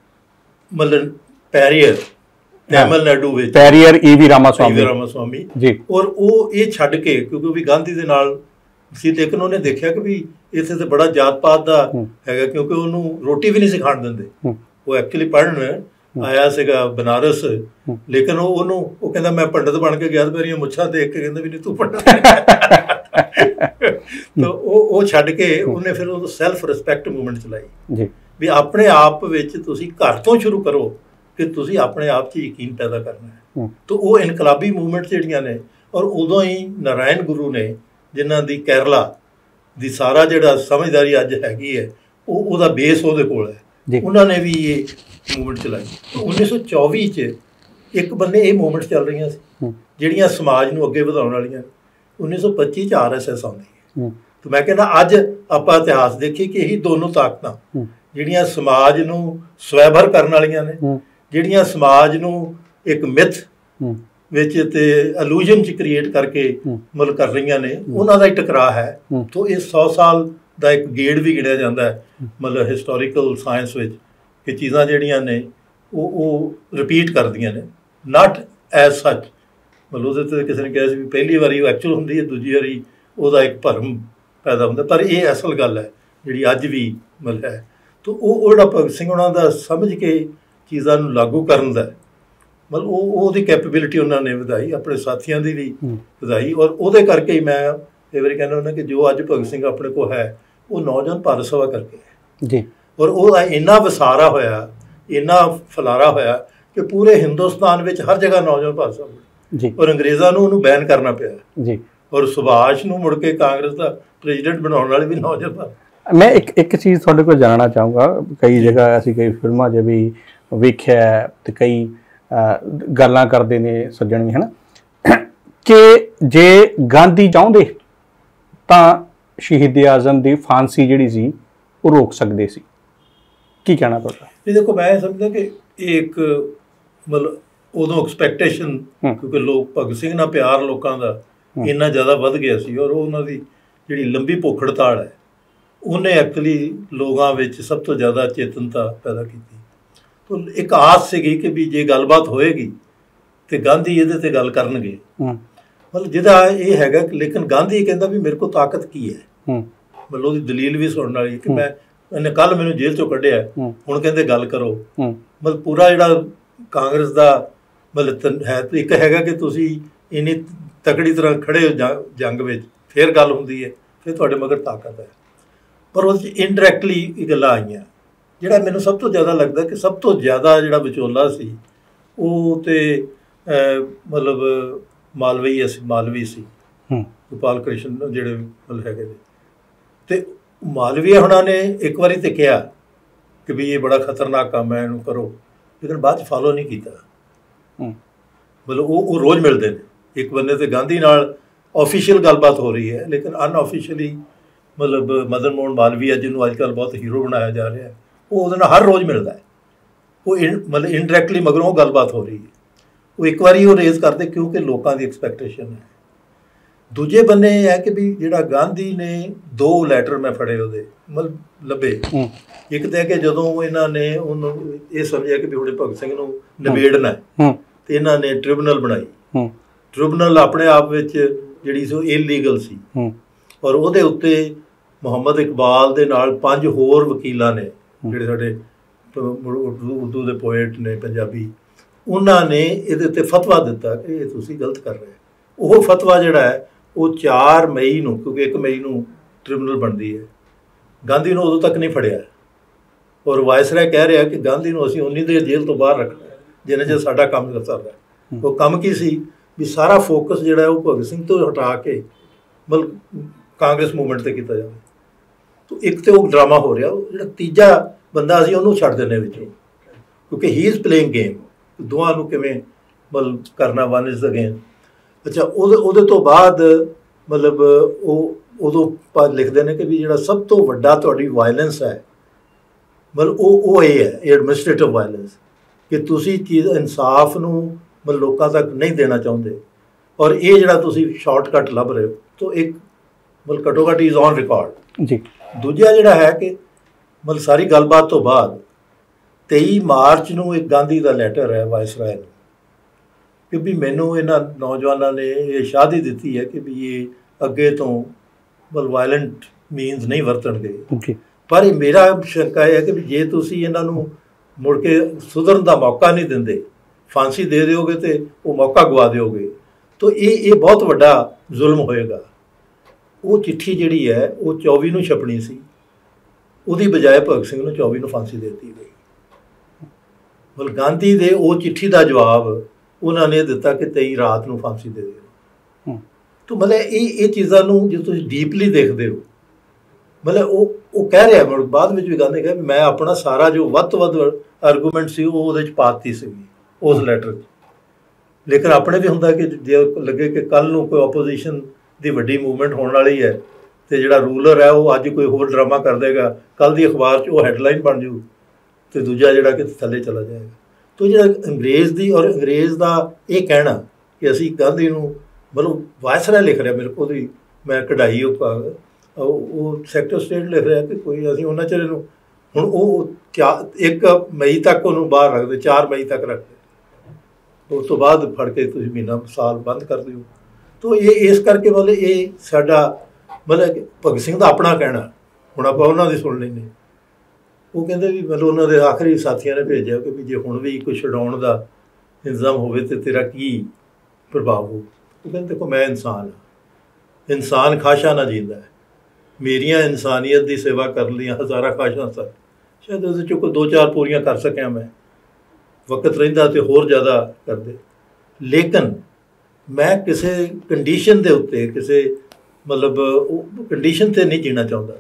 मतलब पैरियर तमिलनाडु विच पैरियर ईवी रामास्वामी जी, और वो ये छड्ड के क्योंकि वो भी गांधी दे नाल सी, लेकिन उन्हें देखा कि भी इत्थे ते बड़ा जात पात दा हैगा, क्योंकि उन्होंने रोटी भी नहीं सिखाण दिंदे। वो एक्चुअली पढ़न आया सीगा बनारस, लेकिन वो कहंदा मैं पंडित बन के गया, मेरियां मुच्छां देख के कहंदा भी नहीं तू पंडित। तो वो छड्ड के उन्हें फिर वो सैल्फ रिस्पैक्ट मूवमेंट चलाई भी अपने आप विच तुसीं घर तो शुरू करो कि तुसीं अपने आप 'च यकीन पैदा करना है। तो वो इनकलाबी मूवमेंट जिहड़ियां ने, और उदों ही नारायण गुरु ने जिन्हां दी केरला दी सारा जिहड़ा समझदारी अज हैगी है वो बेस उहदे कोल है, उन्होंने भी ये मूवमेंट चलाई। तो 1924 च एक बन्ने ये मूवमेंट चल रही सी जिहड़ियां समाज नूं अगे वधाउण वालियां। 1925 च RSS आउंदी है। तो मैं कहना अज आपां इतिहास देखिए कि यही दोनों ताकतां जिहड़ियां समाज नूं स्वैभर करन वालियां ने, जिहड़ियां समाज नूं एक मिथ ਵਿੱਚ ਤੇ ਅਲੂਜਨ ਚ ਕ੍ਰੀਏਟ ਕਰਕੇ ਮਤਲਬ ਕਰ ਰਹੀਆਂ ਨੇ, ਉਹਨਾਂ ਦਾ ਹੀ ਟਕਰਾਅ ਹੈ। ਤੋਂ ਇਹ 100 ਸਾਲ ਦਾ ਇੱਕ ਗੇੜ ਵੀ ਗਿਣਿਆ ਜਾਂਦਾ ਹੈ ਮਤਲਬ ਹਿਸਟੋਰੀਕਲ ਸਾਇੰਸ ਵਿੱਚ, ਕਿ ਚੀਜ਼ਾਂ ਜਿਹੜੀਆਂ ਨੇ ਉਹ ਰਿਪੀਟ ਕਰਦੀਆਂ ਨੇ, ਨਾਟ ਐਜ਼ ਸੱਚ। ਮਤਲਬ ਉਹਦੇ 'ਤੇ ਕਿਸੇ ਨੇ ਕਿਹਾ ਸੀ ਵੀ ਪਹਿਲੀ ਵਾਰੀ ਉਹ ਐਕਚੁਅਲ ਹੁੰਦੀ ਹੈ, ਦੂਜੀ ਵਾਰੀ ਉਹਦਾ ਇੱਕ ਭਰਮ ਪੈਦਾ ਹੁੰਦਾ, ਪਰ ਇਹ ਅਸਲ ਗੱਲ ਹੈ ਜਿਹੜੀ ਅੱਜ ਵੀ ਮਤਲਬ ਹੈ। ਤਾਂ ਉਹ ਜਿਹੜਾ ਭਗਤ ਸਿੰਘ ਉਹਨਾਂ ਦਾ ਸਮਝ ਕੇ ਚੀਜ਼ਾਂ ਨੂੰ ਲਾਗੂ ਕਰਨ ਦਾ ਮਤਲਬ ਉਹਦੀ ਕੈਪੇਬਿਲਿਟੀ ਉਹਨਾਂ ਨੇ ਵਧਾਈ, ਆਪਣੇ ਸਾਥੀਆਂ ਦੀ ਵੀ ਵਧਾਈ। ਔਰ ਉਹਦੇ ਕਰਕੇ ਹੀ ਮੈਂ ਕਈ ਵਾਰੀ ਕਹਿੰਦਾ ਹੁੰਦਾ ਕਿ ਜੋ ਅੱਜ ਭਗਤ ਸਿੰਘ ਆਪਣੇ ਕੋਲ ਹੈ ਉਹ ਨੌਜਵਾਨ ਭਾਰਤ ਸਭਾ ਕਰਕੇ ਹੈ ਜੀ। ਔਰ ਉਹਦਾ ਇੰਨਾ ਵਸਾਰਾ ਹੋਇਆ, ਇੰਨਾ ਫਲਾਰਾ ਹੋਇਆ ਕਿ ਪੂਰੇ ਹਿੰਦੁਸਤਾਨ ਵਿੱਚ ਹਰ ਜਗ੍ਹਾ ਨੌਜਵਾਨ ਭਾਰਤ ਸਭਾ ਜੀ। ਔਰ ਅੰਗਰੇਜ਼ਾਂ ਨੂੰ ਉਹਨੂੰ ਬੈਨ ਕਰਨਾ ਪਿਆ ਜੀ। ਔਰ ਸੁਭਾਸ਼ ਨੂੰ ਮੁੜ ਕੇ ਕਾਂਗਰਸ ਦਾ ਪ੍ਰੈਜ਼ੀਡੈਂਟ ਬਣਾਉਣ ਵਾਲੇ ਵੀ ਨੌਜਵਾਨ। ਮੈਂ ਇੱਕ ਚੀਜ਼ ਤੁਹਾਡੇ ਕੋਲ ਜਾਣਨਾ ਚਾਹੂੰਗਾ, ਕਈ ਜਗ੍ਹਾ ਅਸੀਂ ਕਈ ਫਿਲਮਾਂ 'ਚ ਵੀ ਵੇਖਿਆ ਤੇ ਕਈ ਗੱਲਾਂ ਕਰਦੇ ਨੇ ਸੱਜਣ ਵੀ, ਹੈ ਨਾ, ਕਿ ਜੇ ਗਾਂਧੀ ਚਾਹੁੰਦੇ ਤਾਂ ਸ਼ਹੀਦ ਆਜ਼ਮ ਦੀ ਫਾਂਸੀ ਜਿਹੜੀ ਸੀ ਉਹ ਰੋਕ ਸਕਦੇ ਸੀ। ਕੀ ਕਹਿਣਾ ਤੁਹਾਡਾ? ਇਹ ਦੇਖੋ, ਮੈਂ ਸਮਝਦਾ ਕਿ ਇਹ ਇੱਕ ਮਤਲਬ ਉਦੋਂ ਐਕਸਪੈਕਟੇਸ਼ਨ, ਕਿਉਂਕਿ ਲੋਕ ਭਗਤ ਸਿੰਘ ਨਾਲ ਪਿਆਰ ਲੋਕਾਂ ਦਾ ਇੰਨਾ ਜ਼ਿਆਦਾ ਵੱਧ ਗਿਆ ਸੀ, ਔਰ ਉਹਨਾਂ ਦੀ ਜਿਹੜੀ ਲੰਬੀ ਭੁੱਖ ਹੜਤਾਲ ਹੈ ਉਹਨੇ ਐਕਚੁਅਲੀ ਲੋਕਾਂ ਵਿੱਚ ਸਭ ਤੋਂ ਜ਼ਿਆਦਾ ਚੇਤਨਤਾ ਪੈਦਾ ਕੀਤੀ। ਤਾਂ ਇੱਕ ਆਸ ਸੀਗੀ ਕਿ ਵੀ ਜੇ ਗੱਲਬਾਤ ਹੋਏਗੀ ਤੇ ਗਾਂਧੀ ਇਹਦੇ 'ਤੇ ਗੱਲ ਕਰਨਗੇ, ਮਤਲਬ ਜਿਹਦਾ ਇਹ ਹੈਗਾ। ਲੇਕਿਨ ਗਾਂਧੀ ਕਹਿੰਦਾ ਵੀ ਮੇਰੇ ਕੋਲ ਤਾਕਤ ਕੀ ਹੈ, ਮਤਲਬ ਉਹਦੀ ਦਲੀਲ ਵੀ ਸੁਣਨ ਵਾਲੀ ਕਿ ਇਹਨੇ ਕੱਲ੍ਹ ਮੈਨੂੰ ਜੇਲ੍ਹ 'ਚੋਂ ਕੱਢਿਆ, ਹੁਣ ਕਹਿੰਦੇ ਗੱਲ ਕਰੋ। ਮਤਲਬ ਪੂਰਾ ਜਿਹੜਾ ਕਾਂਗਰਸ ਦਾ ਮਤਲਬ ਹੈ, ਇੱਕ ਹੈਗਾ ਕਿ ਤੁਸੀਂ ਇੰਨੀ ਤਕੜੀ ਤਰ੍ਹਾਂ ਖੜੇ ਹੋ ਜੰਗ ਵਿੱਚ, ਫਿਰ ਗੱਲ ਹੁੰਦੀ ਹੈ, ਫਿਰ ਤੁਹਾਡੇ ਮਗਰ ਤਾਕਤ ਹੈ। ਪਰ ਉਹਦੇ 'ਚ ਇਨਡਾਇਰੈਕਟਲੀ ਇਹ ਗੱਲਾਂ ਆਈਆਂ। ਜਿਹੜਾ ਮੈਨੂੰ ਸਭ ਤੋਂ ਜ਼ਿਆਦਾ ਲੱਗਦਾ ਕਿ ਸਭ ਤੋਂ ਜ਼ਿਆਦਾ ਜਿਹੜਾ ਵਿਚੋਲਾ ਸੀ ਉਹ ਤੇ ਮਤਲਬ ਮਾਲਵੀ ਸੀ, ਗੋਪਾਲ ਕ੍ਰਿਸ਼ਨ ਜਿਹੜੇ ਮਤਲਬ ਹੈਗੇ ਨੇ। ਅਤੇ ਮਾਲਵੀਆ ਹੁਣਾਂ ਨੇ ਇੱਕ ਵਾਰੀ ਤਾਂ ਕਿਹਾ ਕਿ ਵੀ ਇਹ ਬੜਾ ਖਤਰਨਾਕ ਕੰਮ ਹੈ, ਇਹਨੂੰ ਕਰੋ, ਲੇਕਿਨ ਬਾਅਦ 'ਚ ਫਾਲੋ ਨਹੀਂ ਕੀਤਾ। ਮਤਲਬ ਉਹ ਰੋਜ਼ ਮਿਲਦੇ ਨੇ। ਇੱਕ ਬੰਦੇ 'ਤੇ ਗਾਂਧੀ ਨਾਲ ਆਫੀਸ਼ੀਅਲ ਗੱਲਬਾਤ ਹੋ ਰਹੀ ਹੈ, ਲੇਕਿਨ ਅਨਆਫੀਸ਼ੀਅਲੀ ਮਤਲਬ ਮਦਨ ਮੋਹਨ ਮਾਲਵੀਆ, ਜਿਹਨੂੰ ਅੱਜ ਕੱਲ੍ਹ ਬਹੁਤ ਹੀਰੋ ਬਣਾਇਆ ਜਾ ਰਿਹਾ, ਉਹ ਉਹਦੇ ਨਾਲ ਹਰ ਰੋਜ਼ ਮਿਲਦਾ ਹੈ। ਉਹ ਮਤਲਬ ਇਨਡਾਇਰੈਕਟਲੀ ਮਗਰੋਂ ਉਹ ਗੱਲਬਾਤ ਹੋ ਰਹੀ ਹੈ। ਉਹ ਇੱਕ ਵਾਰੀ ਉਹ ਰੇਜ਼ ਕਰਦੇ ਕਿਉਂਕਿ ਲੋਕਾਂ ਦੀ ਐਕਸਪੈਕਟੇਸ਼ਨ ਹੈ। ਦੂਜੇ ਬੰਨੇ ਇਹ ਹੈ ਕਿ ਵੀ ਜਿਹੜਾ ਗਾਂਧੀ ਨੇ 2 ਲੈਟਰ ਮੈਂ ਫੜੇ ਉਹਦੇ ਮਤਲਬ ਲੱਭੇ। ਇੱਕ ਤਾਂ ਹੈ ਕਿ ਜਦੋਂ ਇਹਨਾਂ ਨੇ ਉਹਨੂੰ ਇਹ ਸਮਝਿਆ ਕਿ ਵੀ ਹੁਣੇ ਭਗਤ ਸਿੰਘ ਨੂੰ ਨਿਬੇੜਨਾ ਹੈ, ਤੇ ਇਹਨਾਂ ਨੇ ਟ੍ਰਿਬੂਨਲ ਬਣਾਈ। ਟ੍ਰਿਬੂਨਲ ਆਪਣੇ ਆਪ ਵਿੱਚ ਜਿਹੜੀ ਸੀ ਉਹ ਇਲੀਗਲ ਸੀ, ਔਰ ਉਹਦੇ ਉੱਤੇ ਮੁਹੰਮਦ ਇਕਬਾਲ ਦੇ ਨਾਲ 5 ਹੋਰ ਵਕੀਲਾਂ ਨੇ, ਜਿਹੜੇ ਸਾਡੇ ਉਰਦੂ ਦੇ ਪੋਇਟ ਨੇ ਪੰਜਾਬੀ, ਉਹਨਾਂ ਨੇ ਇਹਦੇ ਉੱਤੇ ਫਤਵਾ ਦਿੱਤਾ ਕਿ ਇਹ ਤੁਸੀਂ ਗਲਤ ਕਰ ਰਹੇ। ਉਹ ਫਤਵਾ ਜਿਹੜਾ ਹੈ ਉਹ 4 ਮਈ ਨੂੰ, ਕਿਉਂਕਿ 1 ਮਈ ਨੂੰ ਟ੍ਰਿਬੂਨਲ ਬਣਦੀ ਹੈ, ਗਾਂਧੀ ਨੂੰ ਉਦੋਂ ਤੱਕ ਨਹੀਂ ਫੜਿਆ। ਔਰ ਵਾਇਸਰਾਏ ਕਹਿ ਰਿਹਾ ਕਿ ਗਾਂਧੀ ਨੂੰ ਅਸੀਂ 19 ਦੇ ਜੇਲ੍ਹ ਤੋਂ ਬਾਹਰ ਰੱਖਣਾ ਜਿੰਨੇ ਚਿਰ ਸਾਡਾ ਕੰਮ ਕਰਦਾ। ਉਹ ਕੰਮ ਕੀ ਸੀ ਵੀ ਸਾਰਾ ਫੋਕਸ ਜਿਹੜਾ ਉਹ ਭਗਤ ਸਿੰਘ ਤੋਂ ਹਟਾ ਕੇ ਮਤਲਬ ਕਾਂਗਰਸ ਮੂਵਮੈਂਟ 'ਤੇ ਕੀਤਾ ਜਾਵੇ। ਤਾਂ ਇੱਕ ਤਾਂ ਉਹ ਡਰਾਮਾ ਹੋ ਰਿਹਾ। ਜਿਹੜਾ ਤੀਜਾ ਬੰਦਾ ਅਸੀਂ ਉਹਨੂੰ ਛੱਡ ਦਿੰਦੇ ਵਿੱਚੋਂ, ਕਿਉਂਕਿ ਹੀ ਇਜ਼ ਪਲੇਇੰਗ ਗੇਮ। ਦੋਵਾਂ ਨੂੰ ਕਿਵੇਂ ਮਤਲਬ ਕਰਨਾ, ਵਨ ਇਜ਼ ਅਗੇਨ। ਅੱਛਾ, ਉਹਦੇ ਤੋਂ ਬਾਅਦ ਮਤਲਬ ਉਹ ਉਦੋਂ ਲਿਖਦੇ ਨੇ ਕਿ ਵੀ ਜਿਹੜਾ ਸਭ ਤੋਂ ਵੱਡਾ ਤੁਹਾਡੀ ਵਾਇਲੈਂਸ ਹੈ ਮਤਲਬ ਉਹ ਇਹ ਹੈ, ਇਹ ਐਡਮਿਨਿਸਟ੍ਰੇਟਿਵ ਵਾਇਲੈਂਸ, ਕਿ ਤੁਸੀਂ ਚੀਜ਼ ਇਨਸਾਫ ਨੂੰ ਮਤਲਬ ਲੋਕਾਂ ਤੱਕ ਨਹੀਂ ਦੇਣਾ ਚਾਹੁੰਦੇ, ਔਰ ਇਹ ਜਿਹੜਾ ਤੁਸੀਂ ਸ਼ਾਰਟਕਟ ਲੱਭ ਰਹੇ ਹੋ। ਤਾਂ ਇੱਕ ਮਤਲਬ ਘੱਟੋ ਘੱਟ ਇਜ਼ ਔਨ ਰਿਕਾਰਡ ਜੀ। ਦੂਜਾ ਜਿਹੜਾ ਹੈ ਕਿ ਮਤਲਬ ਸਾਰੀ ਗੱਲਬਾਤ ਤੋਂ ਬਾਅਦ 23 ਮਾਰਚ ਨੂੰ ਇੱਕ ਗਾਂਧੀ ਦਾ ਲੈਟਰ ਹੈ ਵਾਇਸਰਾਏ ਨੂੰ ਕਿ ਵੀ ਮੈਨੂੰ ਇਹਨਾਂ ਨੌਜਵਾਨਾਂ ਨੇ ਇਹ ਸ਼ਾਦੀ ਦਿੱਤੀ ਹੈ ਕਿ ਵੀ ਇਹ ਅੱਗੇ ਤੋਂ ਮਤਲਬ ਵਾਇਲੈਂਟ ਮੀਨਸ ਨਹੀਂ ਵਰਤਣਗੇ। ਪਰ ਇਹ ਮੇਰਾ ਸ਼ੰਕਾ ਇਹ ਹੈ ਕਿ ਵੀ ਜੇ ਤੁਸੀਂ ਇਹਨਾਂ ਨੂੰ ਮੁੜ ਕੇ ਸੁਧਰਨ ਦਾ ਮੌਕਾ ਨਹੀਂ ਦਿੰਦੇ, ਫਾਂਸੀ ਦੇ ਦਿਓਗੇ ਤੇ ਉਹ ਮੌਕਾ ਗਵਾ ਦਿਓਗੇ, ਤਾਂ ਇਹ ਬਹੁਤ ਵੱਡਾ ਜ਼ੁਲਮ ਹੋਏਗਾ। ਉਹ ਚਿੱਠੀ ਜਿਹੜੀ ਹੈ ਉਹ 24 ਨੂੰ ਛਪਣੀ ਸੀ, ਉਹਦੀ ਬਜਾਏ ਭਗਤ ਸਿੰਘ ਨੂੰ 24 ਨੂੰ ਫਾਂਸੀ ਦੇ ਦਿੱਤੀ ਗਈ। ਮਤਲਬ ਗਾਂਧੀ ਦੇ ਉਹ ਚਿੱਠੀ ਦਾ ਜਵਾਬ ਉਹਨਾਂ ਨੇ ਦਿੱਤਾ ਕਿ 23 ਰਾਤ ਨੂੰ ਫਾਂਸੀ ਦੇ ਦਿਓ। ਤਾਂ ਮਤਲਬ ਇਹ ਚੀਜ਼ਾਂ ਨੂੰ ਜੇ ਤੁਸੀਂ ਡੀਪਲੀ ਦੇਖਦੇ ਹੋ, ਮਤਲਬ ਉਹ ਕਹਿ ਰਿਹਾ, ਮਤਲਬ ਬਾਅਦ ਵਿੱਚ ਵੀ ਗਾਂਧੀ ਕਹਿੰਦੇ ਮੈਂ ਆਪਣਾ ਸਾਰਾ ਜੋ ਵੱਧ ਤੋਂ ਵੱਧ ਆਰਗੂਮੈਂਟ ਸੀ ਉਹ ਉਹਦੇ 'ਚ ਪਾ ਦਿੱਤੀ ਸੀਗੀ ਉਸ ਲੈਟਰ 'ਚ। ਲੇਕਿਨ ਆਪਣੇ ਵੀ ਹੁੰਦਾ ਕਿ ਜੇ ਲੱਗੇ ਕਿ ਕੱਲ੍ਹ ਨੂੰ ਕੋਈ ਆਪੋਜੀਸ਼ਨ ਦੀ ਵੱਡੀ ਮੂਵਮੈਂਟ ਹੋਣ ਵਾਲੀ ਹੈ ਅਤੇ ਜਿਹੜਾ ਰੂਲਰ ਹੈ ਉਹ ਅੱਜ ਕੋਈ ਹੋਰ ਡਰਾਮਾ ਕਰ ਦੇਗਾ, ਕੱਲ੍ਹ ਦੀ ਅਖਬਾਰ 'ਚ ਉਹ ਹੈਡਲਾਈਨ ਬਣ ਜੂ ਅਤੇ ਦੂਜਾ ਜਿਹੜਾ ਕਿ ਥੱਲੇ ਚਲਾ ਜਾਏਗਾ। ਤਾਂ ਜਿਹੜਾ ਅੰਗਰੇਜ਼ ਦਾ ਇਹ ਕਹਿਣਾ ਕਿ ਅਸੀਂ ਗਾਂਧੀ ਨੂੰ ਮਤਲਬ ਵਾਇਸਰਾਏ ਲਿਖ ਰਿਹਾ ਮੇਰੇ ਕੋਲ ਉਹਦੀ ਮੈਂ ਕਢਾਈ ਉਹ ਸੈਕਟਰ ਸਟੇਟ ਲਿਖ ਰਿਹਾ ਕਿ ਕੋਈ ਅਸੀਂ ਉਹਨਾਂ ਚਿਰ ਨੂੰ ਹੁਣ ਉਹ 1 ਮਈ ਤੱਕ ਉਹਨੂੰ ਬਾਹਰ ਰੱਖਦੇ 4 ਮਈ ਤੱਕ ਰੱਖਦੇ ਉਸ ਤੋਂ ਬਾਅਦ ਫੜ ਕੇ ਤੁਸੀਂ ਮਹੀਨਾ ਸਾਲ ਬੰਦ ਕਰ ਦਿਓ। ਤਾਂ ਇਹ ਇਸ ਕਰਕੇ ਮਤਲਬ ਇਹ ਸਾਡਾ ਮਤਲਬ ਭਗਤ ਸਿੰਘ ਦਾ ਆਪਣਾ ਕਹਿਣਾ ਹੁਣ ਆਪਾਂ ਉਹਨਾਂ ਦੀ ਸੁਣ ਲੈਂਦੇ। ਉਹ ਕਹਿੰਦੇ ਵੀ ਮਤਲਬ ਉਹਨਾਂ ਦੇ ਆਖਰੀ ਸਾਥੀਆਂ ਨੇ ਭੇਜਿਆ ਕਿ ਵੀ ਜੇ ਹੁਣ ਵੀ ਕੋਈ ਛਡਾਉਣ ਦਾ ਇੰਤਜ਼ਾਮ ਹੋਵੇ ਤਾਂ ਤੇਰਾ ਕੀ ਪ੍ਰਭਾਵ ਹੋਊ। ਉਹ ਕਹਿੰਦੇ ਦੇਖੋ ਮੈਂ ਇਨਸਾਨ ਹਾਂ, ਇਨਸਾਨ ਖਾਸ਼ਾ ਨਾ ਜੀਂਦਾ ਹੈ, ਮੇਰੀਆਂ ਇਨਸਾਨੀਅਤ ਦੀ ਸੇਵਾ ਕਰਨ ਲਈ ਹਜ਼ਾਰਾਂ ਖਾਸ਼ਾਂ ਸਨ, ਸ਼ਾਇਦ ਉਹਦੇ 'ਚੋਂ ਕੋਈ 2-4 ਪੂਰੀਆਂ ਕਰ ਸਕਿਆ ਮੈਂ, ਵਕਤ ਰਹਿੰਦਾ ਤੇ ਹੋਰ ਜ਼ਿਆਦਾ ਕਰਦੇ, ਲੇਕਿਨ ਮੈਂ ਕਿਸੇ ਕੰਡੀਸ਼ਨ ਦੇ ਉੱਤੇ ਕਿਸੇ ਮਤਲਬ ਕੰਡੀਸ਼ਨ 'ਤੇ ਨਹੀਂ ਜੀਣਾ ਚਾਹੁੰਦਾ,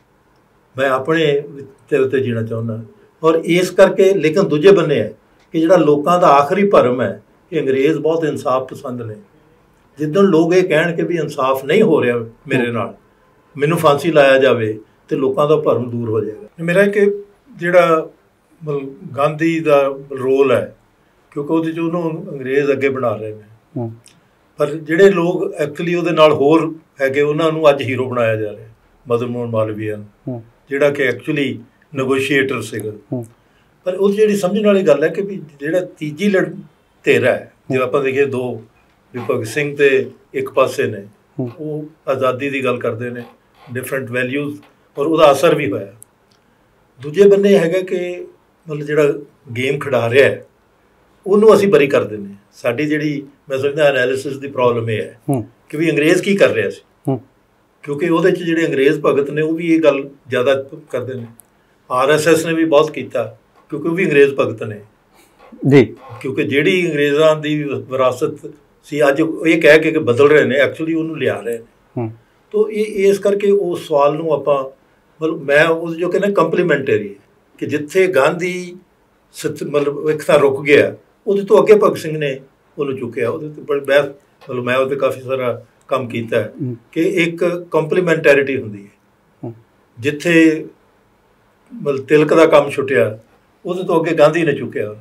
ਮੈਂ ਆਪਣੇ ਤੇ ਉੱਤੇ ਜੀਣਾ ਚਾਹੁੰਦਾ। ਔਰ ਇਸ ਕਰਕੇ ਲੇਕਿਨ ਦੂਜੇ ਬੰਨੇ ਹੈ ਕਿ ਜਿਹੜਾ ਲੋਕਾਂ ਦਾ ਆਖਰੀ ਭਰਮ ਹੈ ਕਿ ਅੰਗਰੇਜ਼ ਬਹੁਤ ਇਨਸਾਫ ਪਸੰਦ ਨੇ, ਜਿੱਦਣ ਲੋਕ ਇਹ ਕਹਿਣ ਕਿ ਵੀ ਇਨਸਾਫ ਨਹੀਂ ਹੋ ਰਿਹਾ ਮੇਰੇ ਨਾਲ, ਮੈਨੂੰ ਫਾਂਸੀ ਲਾਇਆ ਜਾਵੇ ਤੇ ਲੋਕਾਂ ਦਾ ਭਰਮ ਦੂਰ ਹੋ ਜਾਏਗਾ। ਮੇਰਾ ਕਿ ਜਿਹੜਾ ਮਤਲਬ ਗਾਂਧੀ ਦਾ ਰੋਲ ਹੈ ਕਿਉਂਕਿ ਉਹਦੇ 'ਚ ਉਹਨੂੰ ਅੰਗਰੇਜ਼ ਅੱਗੇ ਬਣਾ ਰਹੇ ਨੇ, ਪਰ ਜਿਹੜੇ ਲੋਕ ਐਕਚੁਅਲੀ ਉਹਦੇ ਨਾਲ ਹੋਰ ਹੈਗੇ ਉਹਨਾਂ ਨੂੰ ਅੱਜ ਹੀਰੋ ਬਣਾਇਆ ਜਾ ਰਿਹਾ। ਮਦਨ ਮੋਹਨ ਮਾਲਵੀਆ ਜਿਹੜਾ ਕਿ ਐਕਚੁਅਲੀ ਨੈਗੋਸ਼ੀਏਟਰ ਸੀਗਾ, ਪਰ ਉਹ ਜਿਹੜੀ ਸਮਝਣ ਵਾਲੀ ਗੱਲ ਹੈ ਕਿ ਵੀ ਜਿਹੜਾ ਤੀਜੀ ਧਿਰ ਹੈ, ਜੇ ਆਪਾਂ ਦੇਖੀਏ ਦੋ ਵੀ ਭਗਤ ਸਿੰਘ ਤੇ ਇੱਕ ਪਾਸੇ ਨੇ, ਉਹ ਆਜ਼ਾਦੀ ਦੀ ਗੱਲ ਕਰਦੇ ਨੇ, ਡਿਫਰੈਂਟ ਵੈਲਿਊਜ਼, ਔਰ ਉਹਦਾ ਅਸਰ ਵੀ ਹੋਇਆ। ਦੂਜੇ ਬੰਨੇ ਹੈਗਾ ਕਿ ਮਤਲਬ ਜਿਹੜਾ ਗੇਮ ਖਿਡਾ ਰਿਹਾ ਹੈ ਉਹਨੂੰ ਅਸੀਂ ਬਰੀ ਕਰ ਦਿੰਦੇ। ਸਾਡੀ ਜਿਹੜੀ ਮੈਂ ਸਮਝਦਾ ਐਨਾਲਿਸਿਸ ਦੀ ਪ੍ਰੋਬਲਮ ਇਹ ਹੈ ਕਿ ਵੀ ਅੰਗਰੇਜ਼ ਕੀ ਕਰ ਰਿਹਾ ਸੀ, ਕਿਉਂਕਿ ਉਹਦੇ 'ਚ ਜਿਹੜੇ ਅੰਗਰੇਜ਼ ਭਗਤ ਨੇ ਉਹ ਵੀ ਇਹ ਗੱਲ ਜ਼ਿਆਦਾ ਕਰਦੇ ਨੇ। RSS ਨੇ ਵੀ ਬਹੁਤ ਕੀਤਾ ਕਿਉਂਕਿ ਉਹ ਵੀ ਅੰਗਰੇਜ਼ ਭਗਤ ਨੇ ਜੀ, ਕਿਉਂਕਿ ਜਿਹੜੀ ਅੰਗਰੇਜ਼ਾਂ ਦੀ ਵਿਰਾਸਤ ਸੀ ਅੱਜ ਇਹ ਕਹਿ ਕੇ ਬਦਲ ਰਹੇ ਨੇ, ਐਕਚੁਅਲੀ ਉਹਨੂੰ ਲਿਆ ਰਹੇ ਨੇ। ਤਾਂ ਇਹ ਇਸ ਕਰਕੇ ਉਹ ਸਵਾਲ ਨੂੰ ਆਪਾਂ ਮਤਲਬ ਮੈਂ ਉਹ ਜੋ ਕਹਿੰਦਾ ਕੰਪਲੀਮੈਂਟਰੀ ਕਿ ਜਿੱਥੇ ਗਾਂਧੀ ਮਤਲਬ ਇੱਕ ਤਾਂ ਰੁਕ ਗਿਆ, ਉਹਦੇ ਤੋਂ ਅੱਗੇ ਭਗਤ ਸਿੰਘ ਨੇ ਉਹਨੂੰ ਚੁੱਕਿਆ। ਉਹਦੇ 'ਤੇ ਬੜੀ ਬਹਿਸ ਮਤਲਬ ਮੈਂ ਉਹਦੇ ਕਾਫੀ ਸਾਰਾ ਕੰਮ ਕੀਤਾ ਕਿ ਇੱਕ ਕੰਪਲੀਮੈਂਟੈਰਿਟੀ ਹੁੰਦੀ ਹੈ। ਜਿੱਥੇ ਮਤਲਬ ਤਿਲਕ ਦਾ ਕੰਮ ਛੁੱਟਿਆ ਉਹਦੇ ਤੋਂ ਅੱਗੇ ਗਾਂਧੀ ਨੇ ਚੁੱਕਿਆ।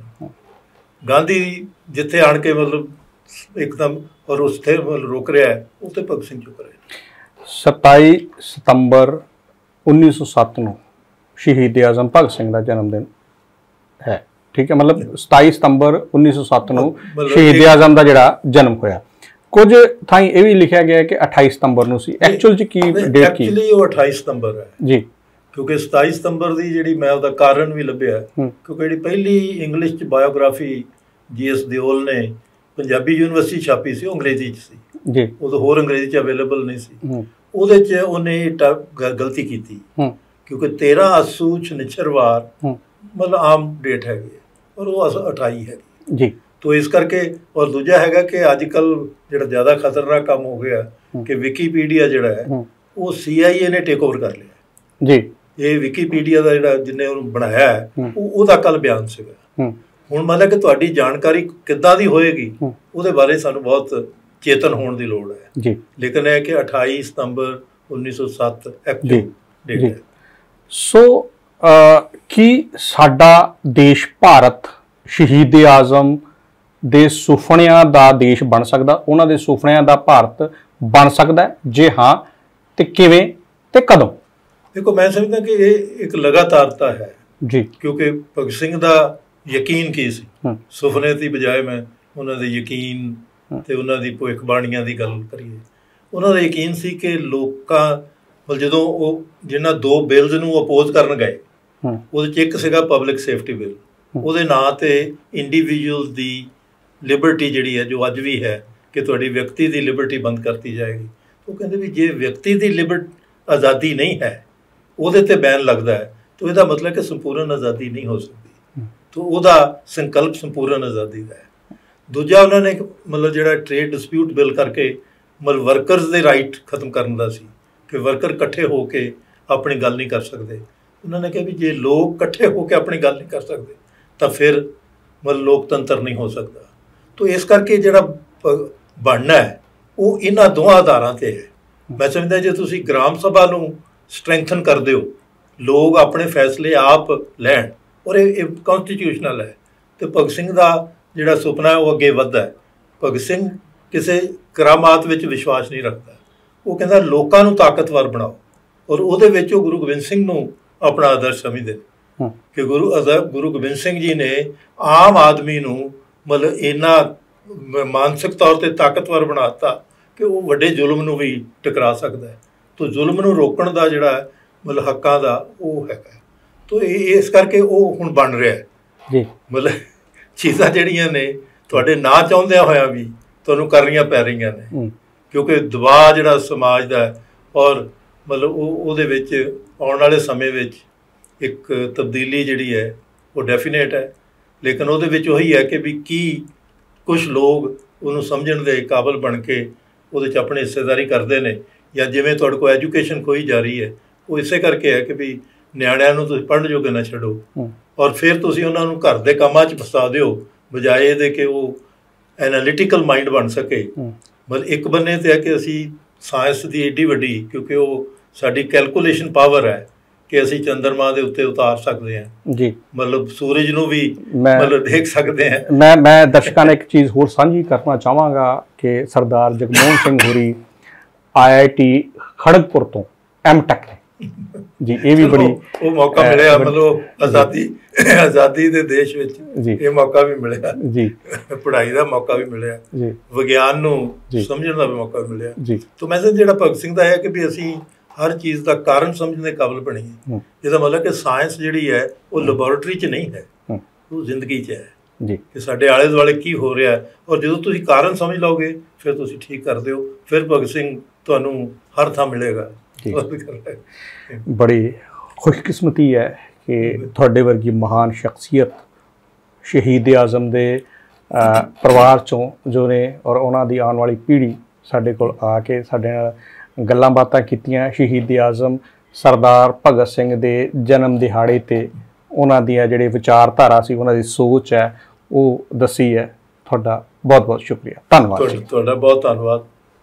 ਗਾਂਧੀ ਜਿੱਥੇ ਆਣ ਕੇ ਮਤਲਬ ਇੱਕਦਮ ਔਰ ਉੱਥੇ ਰੁਕ ਰਿਹਾ ਉੱਥੇ ਭਗਤ ਸਿੰਘ ਚੁੱਕ ਰਹੇ। 27 ਸਤੰਬਰ 1907 ਨੂੰ ਸ਼ਹੀਦ ਆਜ਼ਮ ਭਗਤ ਸਿੰਘ ਦਾ ਜਨਮ ਦਿਨ ਹੈ, ਠੀਕ ਹੈ। ਮਤਲਬ 27 ਸਤੰਬਰ 1907 ਨੂੰ ਸ਼ਹੀਦ ਆਜ਼ਮ ਦਾ ਜਿਹੜਾ ਜਨਮ ਹੋਇਆ। ਕੁਝ ਥਾਈਂ ਇਹ ਵੀ ਲਿਖਿਆ ਗਿਆ ਕਿ 28 ਸਤੰਬਰ ਨੂੰ ਸੀ, ਐਕਚੁਅਲ 'ਚ ਕੀ ਡੇਟ ਕੀ? ਐਕਚੁਅਲੀ ਉਹ 28 ਸਤੰਬਰ ਹੈ ਜੀ, ਕਿਉਂਕਿ 27 ਸਤੰਬਰ ਦੀ ਜਿਹੜੀ ਮੈਂ ਉਹਦਾ ਕਾਰਨ ਵੀ ਲੱਭਿਆ, ਕਿਉਂਕਿ ਜਿਹੜੀ ਪਹਿਲੀ ਇੰਗਲਿਸ਼ 'ਚ ਬਾਇਓਗ੍ਰਾਫੀ GS ਦਿਓਲ ਨੇ ਪੰਜਾਬੀ ਯੂਨੀਵਰਸਿਟੀ ਛਾਪੀ ਸੀ ਉਹ ਅੰਗਰੇਜ਼ੀ 'ਚ ਸੀ ਜੀ, ਉਦੋਂ ਹੋਰ ਅੰਗਰੇਜ਼ੀ 'ਚ ਅਵੇਲੇਬਲ ਨਹੀਂ ਸੀ। ਉਹਦੇ 'ਚ ਉਹਨੇ ਗਲਤੀ ਕੀਤੀ ਕਿਉਂਕਿ 13 ਅੱਸੂ ਸ਼ਨਿਚਰਵਾਰ ਮਤਲਬ ਆਮ ਡੇਟ ਹੈਗੀ ਔਰ ਉਹ 28 ਹੈਗੀ ਜੀ। ਤੋ ਇਸ ਕਰਕੇ ਔਰ ਦੂਜਾ ਹੈਗਾ ਕਿ ਅੱਜ ਕੱਲ੍ਹ ਜਿਹੜਾ ਜ਼ਿਆਦਾ ਖਤਰਨਾਕ ਕੰਮ ਹੋ ਗਿਆ ਕਿ ਵਿਕੀਪੀਡੀਆ ਜਿਹੜਾ ਹੈ ਉਹ CIA ਨੇ ਟੇਕ ਓਵਰ ਕਰ ਲਿਆ ਜੀ। ਇਹ ਵਿਕੀਪੀਡੀਆ ਦਾ ਜਿਹੜਾ ਜਿਹਨੇ ਉਹਨੂੰ ਬਣਾਇਆ ਹੈ ਉਹਦਾ ਕੱਲ੍ਹ ਬਿਆਨ ਸੀਗਾ। ਹੁਣ ਮਤਲਬ ਕਿ ਤੁਹਾਡੀ ਜਾਣਕਾਰੀ ਕਿੱਦਾਂ ਦੀ ਹੋਏਗੀ ਉਹਦੇ ਬਾਰੇ ਸਾਨੂੰ ਬਹੁਤ ਚੇਤਨ ਹੋਣ ਦੀ ਲੋੜ ਹੈ ਜੀ। ਲੇਕਿਨ ਇਹ ਕਿ 28 ਸਤੰਬਰ 1907 ਐਕਟਿਵ ਡੇਟ ਹੈ। ਸੋ ਕੀ ਸਾਡਾ ਦੇਸ਼ ਭਾਰਤ ਸ਼ਹੀਦ ਆਜ਼ਮ ਦੇ ਸੁਪਨਿਆਂ ਦਾ ਦੇਸ਼ ਬਣ ਸਕਦਾ, ਉਹਨਾਂ ਦੇ ਸੁਪਨਿਆਂ ਦਾ ਭਾਰਤ ਬਣ ਸਕਦਾ? ਜੇ ਹਾਂ ਤੇ ਕਿਵੇਂ ਤੇ ਕਦੋਂ? ਦੇਖੋ ਮੈਂ ਸਮਝਦਾ ਕਿ ਇਹ ਇੱਕ ਲਗਾਤਾਰਤਾ ਹੈ ਜੀ, ਕਿਉਂਕਿ ਭਗਤ ਸਿੰਘ ਦਾ ਯਕੀਨ ਕੀ ਸੀ, ਸੁਪਨੇ ਦੀ ਬਜਾਏ ਮੈਂ ਉਹਨਾਂ ਦੇ ਯਕੀਨ ਤੇ ਉਹਨਾਂ ਦੀ ਭਵਿੱਖਬਾਣੀਆਂ ਦੀ ਗੱਲ ਕਰੀਏ। ਉਹਨਾਂ ਦਾ ਯਕੀਨ ਸੀ ਕਿ ਲੋਕਾਂ ਜਦੋਂ ਉਹ ਜਿਹਨਾਂ 2 ਬਿੱਲਸ ਨੂੰ ਅਪੋਜ਼ ਕਰਨ ਗਏ ਉਹਦੇ 'ਚ ਇੱਕ ਸੀਗਾ ਪਬਲਿਕ ਸੇਫਟੀ ਬਿੱਲ, ਉਹਦੇ ਨਾਂ 'ਤੇ ਇੰਡੀਵਿਜੂਅਲ ਦੀ ਲਿਬਰਟੀ ਜਿਹੜੀ ਹੈ ਜੋ ਅੱਜ ਵੀ ਹੈ ਕਿ ਤੁਹਾਡੀ ਵਿਅਕਤੀ ਦੀ ਲਿਬਰਟੀ ਬੰਦ ਕਰਤੀ ਜਾਏਗੀ। ਉਹ ਕਹਿੰਦੇ ਵੀ ਜੇ ਵਿਅਕਤੀ ਦੀ ਆਜ਼ਾਦੀ ਨਹੀਂ ਹੈ ਉਹਦੇ 'ਤੇ ਬੈਨ ਲੱਗਦਾ ਹੈ ਤਾਂ ਇਹਦਾ ਮਤਲਬ ਕਿ ਸੰਪੂਰਨ ਆਜ਼ਾਦੀ ਨਹੀਂ ਹੋ ਸਕਦੀ। ਤਾਂ ਉਹਦਾ ਸੰਕਲਪ ਸੰਪੂਰਨ ਆਜ਼ਾਦੀ ਦਾ ਹੈ। ਦੂਜਾ ਉਹਨਾਂ ਨੇ ਮਤਲਬ ਜਿਹੜਾ ਟ੍ਰੇਡ ਡਿਸਪਿਊਟ ਬਿੱਲ ਕਰਕੇ ਮਤਲਬ ਵਰਕਰਸ ਦੇ ਰਾਈਟ ਖਤਮ ਕਰਨ ਦਾ ਸੀ ਕਿ ਵਰਕਰ ਇਕੱਠੇ ਹੋ ਕੇ ਆਪਣੀ ਗੱਲ ਨਹੀਂ ਕਰ ਸਕਦੇ। ਉਹਨਾਂ ਨੇ ਕਿਹਾ ਵੀ ਜੇ ਲੋਕ ਇਕੱਠੇ ਹੋ ਕੇ ਆਪਣੀ ਗੱਲ ਨਹੀਂ ਕਰ ਸਕਦੇ ਤਾਂ ਫਿਰ ਮਤਲਬ ਲੋਕਤੰਤਰ ਨਹੀਂ ਹੋ ਸਕਦਾ। ਤਾਂ ਇਸ ਕਰਕੇ ਜਿਹੜਾ ਬਣਨਾ ਹੈ ਉਹ ਇਹਨਾਂ ਦੋਹਾਂ ਆਧਾਰਾਂ 'ਤੇ ਹੈ। ਮੈਂ ਸਮਝਦਾ ਜੇ ਤੁਸੀਂ ਗ੍ਰਾਮ ਸਭਾ ਨੂੰ ਸਟਰੈਂਥਨ ਕਰਦੇ ਹੋ, ਲੋਕ ਆਪਣੇ ਫੈਸਲੇ ਆਪ ਲੈਣ ਔਰ ਇਹ ਕੌਨਸਟੀਟਿਊਸ਼ਨਲ ਹੈ, ਅਤੇ ਭਗਤ ਸਿੰਘ ਦਾ ਜਿਹੜਾ ਸੁਪਨਾ ਉਹ ਅੱਗੇ ਵੱਧਦਾ ਹੈ। ਭਗਤ ਸਿੰਘ ਕਿਸੇ ਕਰਾਮਾਤ ਵਿੱਚ ਵਿਸ਼ਵਾਸ ਨਹੀਂ ਰੱਖਦਾ। ਉਹ ਕਹਿੰਦਾ ਲੋਕਾਂ ਨੂੰ ਤਾਕਤਵਰ ਬਣਾਓ, ਔਰ ਉਹਦੇ ਵਿੱਚ ਉਹ ਗੁਰੂ ਗੋਬਿੰਦ ਸਿੰਘ ਨੂੰ ਆਪਣਾ ਆਦਰਸ਼ ਸਮਝਦੇ ਨੇ ਕਿ ਗੁਰੂ ਗੋਬਿੰਦ ਸਿੰਘ ਜੀ ਨੇ ਆਮ ਆਦਮੀ ਨੂੰ ਮਤਲਬ ਇੰਨਾ ਮਾਨਸਿਕ ਤੌਰ 'ਤੇ ਤਾਕਤਵਰ ਬਣਾ ਦਿੱਤਾ ਕਿ ਉਹ ਵੱਡੇ ਜ਼ੁਲਮ ਨੂੰ ਵੀ ਟਕਰਾ ਸਕਦਾ ਹੈ। ਤੋ ਜ਼ੁਲਮ ਨੂੰ ਰੋਕਣ ਦਾ ਜਿਹੜਾ ਮਤਲਬ ਹੱਕਾਂ ਦਾ ਉਹ ਹੈਗਾ। ਤੋ ਇਸ ਕਰਕੇ ਉਹ ਹੁਣ ਬਣ ਰਿਹਾ ਜੀ। ਮਤਲਬ ਚੀਜ਼ਾਂ ਜਿਹੜੀਆਂ ਨੇ ਤੁਹਾਡੇ ਨਾ ਚਾਹੁੰਦਿਆਂ ਹੋਇਆਂ ਵੀ ਤੁਹਾਨੂੰ ਕਰਨੀਆਂ ਪੈ ਰਹੀਆਂ ਨੇ, ਕਿਉਂਕਿ ਦਬਾਅ ਜਿਹੜਾ ਸਮਾਜ ਦਾ ਔਰ ਮਤਲਬ ਉਹਦੇ ਵਿੱਚ ਆਉਣ ਵਾਲੇ ਸਮੇਂ ਵਿੱਚ ਇੱਕ ਤਬਦੀਲੀ ਜਿਹੜੀ ਹੈ ਉਹ ਡੈਫੀਨੇਟ ਹੈ। ਲੇਕਿਨ ਉਹਦੇ ਵਿੱਚ ਉਹੀ ਹੈ ਕਿ ਵੀ ਕੀ ਕੁਛ ਲੋਕ ਉਹਨੂੰ ਸਮਝਣ ਦੇ ਕਾਬਲ ਬਣ ਕੇ ਉਹਦੇ 'ਚ ਆਪਣੀ ਹਿੱਸੇਦਾਰੀ ਕਰਦੇ ਨੇ, ਜਾਂ ਜਿਵੇਂ ਤੁਹਾਡੇ ਕੋਲ ਐਜੂਕੇਸ਼ਨ ਖੋਈ ਜਾ ਰਹੀ ਹੈ ਉਹ ਇਸੇ ਕਰਕੇ ਹੈ ਕਿ ਵੀ ਨਿਆਣਿਆਂ ਨੂੰ ਤੁਸੀਂ ਪੜ੍ਹਨ ਜੋਗੇ ਨਾ ਛੱਡੋ ਔਰ ਫਿਰ ਤੁਸੀਂ ਉਹਨਾਂ ਨੂੰ ਘਰ ਦੇ ਕੰਮਾਂ 'ਚ ਫਸਾ ਦਿਓ, ਬਜਾਏ ਇਹਦੇ ਕਿ ਉਹ ਐਨਾਲਿਟੀਕਲ ਮਾਈਂਡ ਬਣ ਸਕੇ। ਮਤਲਬ ਇੱਕ ਬੰਨੇ 'ਤੇ ਹੈ ਕਿ ਅਸੀਂ ਸਾਇੰਸ ਦੀ ਏਡੀ ਵੱਡੀ, ਕਿਉਂਕਿ ਉਹ ਸਾਡੀ ਕੈਲਕੂਲੇਸ਼ਨ ਪਾਵਰ ਹੈ ਕਿ ਅਸੀਂ ਚੰਦਰਮਾ ਦੇ ਉੱਤੇ ਉਤਾਰ ਸਕਦੇ ਹਾਂ ਜੀ, ਮਤਲਬ ਸੂਰਜ ਨੂੰ ਵੀ ਮਤਲਬ ਦੇਖ ਸਕਦੇ ਹਾਂ। ਮੈਂ ਦਰਸ਼ਕਾਂ ਨੇ ਇੱਕ ਚੀਜ਼ ਹੋਰ ਸਾਂਝੀ ਕਰਨਾ ਚਾਹਾਂਗਾ ਕਿ ਸਰਦਾਰ ਜਗਮੋਹਨ ਸਿੰਘ ਹੋਰੀ IIT ਖੜਗਪੁਰ ਤੋਂ M.Tech ਨੇ ਜੀ, ਇਹ ਵੀ ਬੜੀ ਉਹ ਮੌਕਾ ਮਿਲਿਆ, ਮਤਲਬ ਆਜ਼ਾਦੀ ਦੇ ਦੇਸ਼ ਵਿੱਚ ਇਹ ਮੌਕਾ ਵੀ ਮਿਲਿਆ ਜੀ, ਪੜ੍ਹਾਈ ਦਾ ਮੌਕਾ ਵੀ ਮਿਲਿਆ ਜੀ, ਵਿਗਿਆਨ ਨੂੰ ਸਮਝਣ ਦਾ ਵੀ ਮੌਕਾ ਮਿਲਿਆ ਜੀ। ਤਾਂ ਮੈਸੇਜ ਜਿਹੜਾ ਭਗਤ ਸਿੰਘ ਦਾ ਹੈ ਕਿ ਵੀ ਅਸੀਂ ਹਰ ਚੀਜ਼ ਦਾ ਕਾਰਨ ਸਮਝਣ ਦੇ ਕਾਬਲ ਬਣੀਏ। ਇਹਦਾ ਮਤਲਬ ਕਿ ਸਾਇੰਸ ਜਿਹੜੀ ਹੈ ਉਹ ਲੈਬੋਰੇਟਰੀ 'ਚ ਨਹੀਂ ਹੈ, ਉਹ ਜ਼ਿੰਦਗੀ 'ਚ ਹੈ ਜੀ, ਕਿ ਸਾਡੇ ਆਲੇ ਦੁਆਲੇ ਕੀ ਹੋ ਰਿਹਾ ਹੈ। ਔਰ ਜਦੋਂ ਤੁਸੀਂ ਕਾਰਨ ਸਮਝ ਲਓਗੇ ਫਿਰ ਤੁਸੀਂ ਠੀਕ ਕਰਦੇ ਹੋ, ਫਿਰ ਭਗਤ ਸਿੰਘ ਤੁਹਾਨੂੰ ਹਰ ਥਾਂ ਮਿਲੇਗਾ। ਬੜੀ ਖੁਸ਼ਕਿਸਮਤੀ ਹੈ ਕਿ ਤੁਹਾਡੇ ਵਰਗੀ ਮਹਾਨ ਸ਼ਖਸੀਅਤ ਸ਼ਹੀਦ ਆਜ਼ਮ ਦੇ ਪਰਿਵਾਰ 'ਚੋਂ ਜੋ ਨੇ ਔਰ ਉਹਨਾਂ ਦੀ ਆਉਣ ਵਾਲੀ ਪੀੜ੍ਹੀ ਸਾਡੇ ਕੋਲ ਆ ਕੇ ਸਾਡੇ ਨਾਲ ਗੱਲਾਂ ਬਾਤਾਂ ਕੀਤੀਆਂ। ਸ਼ਹੀਦ ਆਜ਼ਮ ਸਰਦਾਰ ਭਗਤ ਸਿੰਘ ਦੇ ਜਨਮ ਦਿਹਾੜੇ 'ਤੇ ਉਹਨਾਂ ਦੀਆਂ ਜਿਹੜੇ ਵਿਚਾਰਧਾਰਾ ਸੀ, ਉਹਨਾਂ ਦੀ ਸੋਚ ਹੈ, ਉਹ ਦੱਸੀ ਹੈ। ਤੁਹਾਡਾ ਬਹੁਤ ਬਹੁਤ ਸ਼ੁਕਰੀਆ, ਧੰਨਵਾਦ। ਤੁਹਾਡਾ ਬਹੁਤ ਧੰਨਵਾਦ।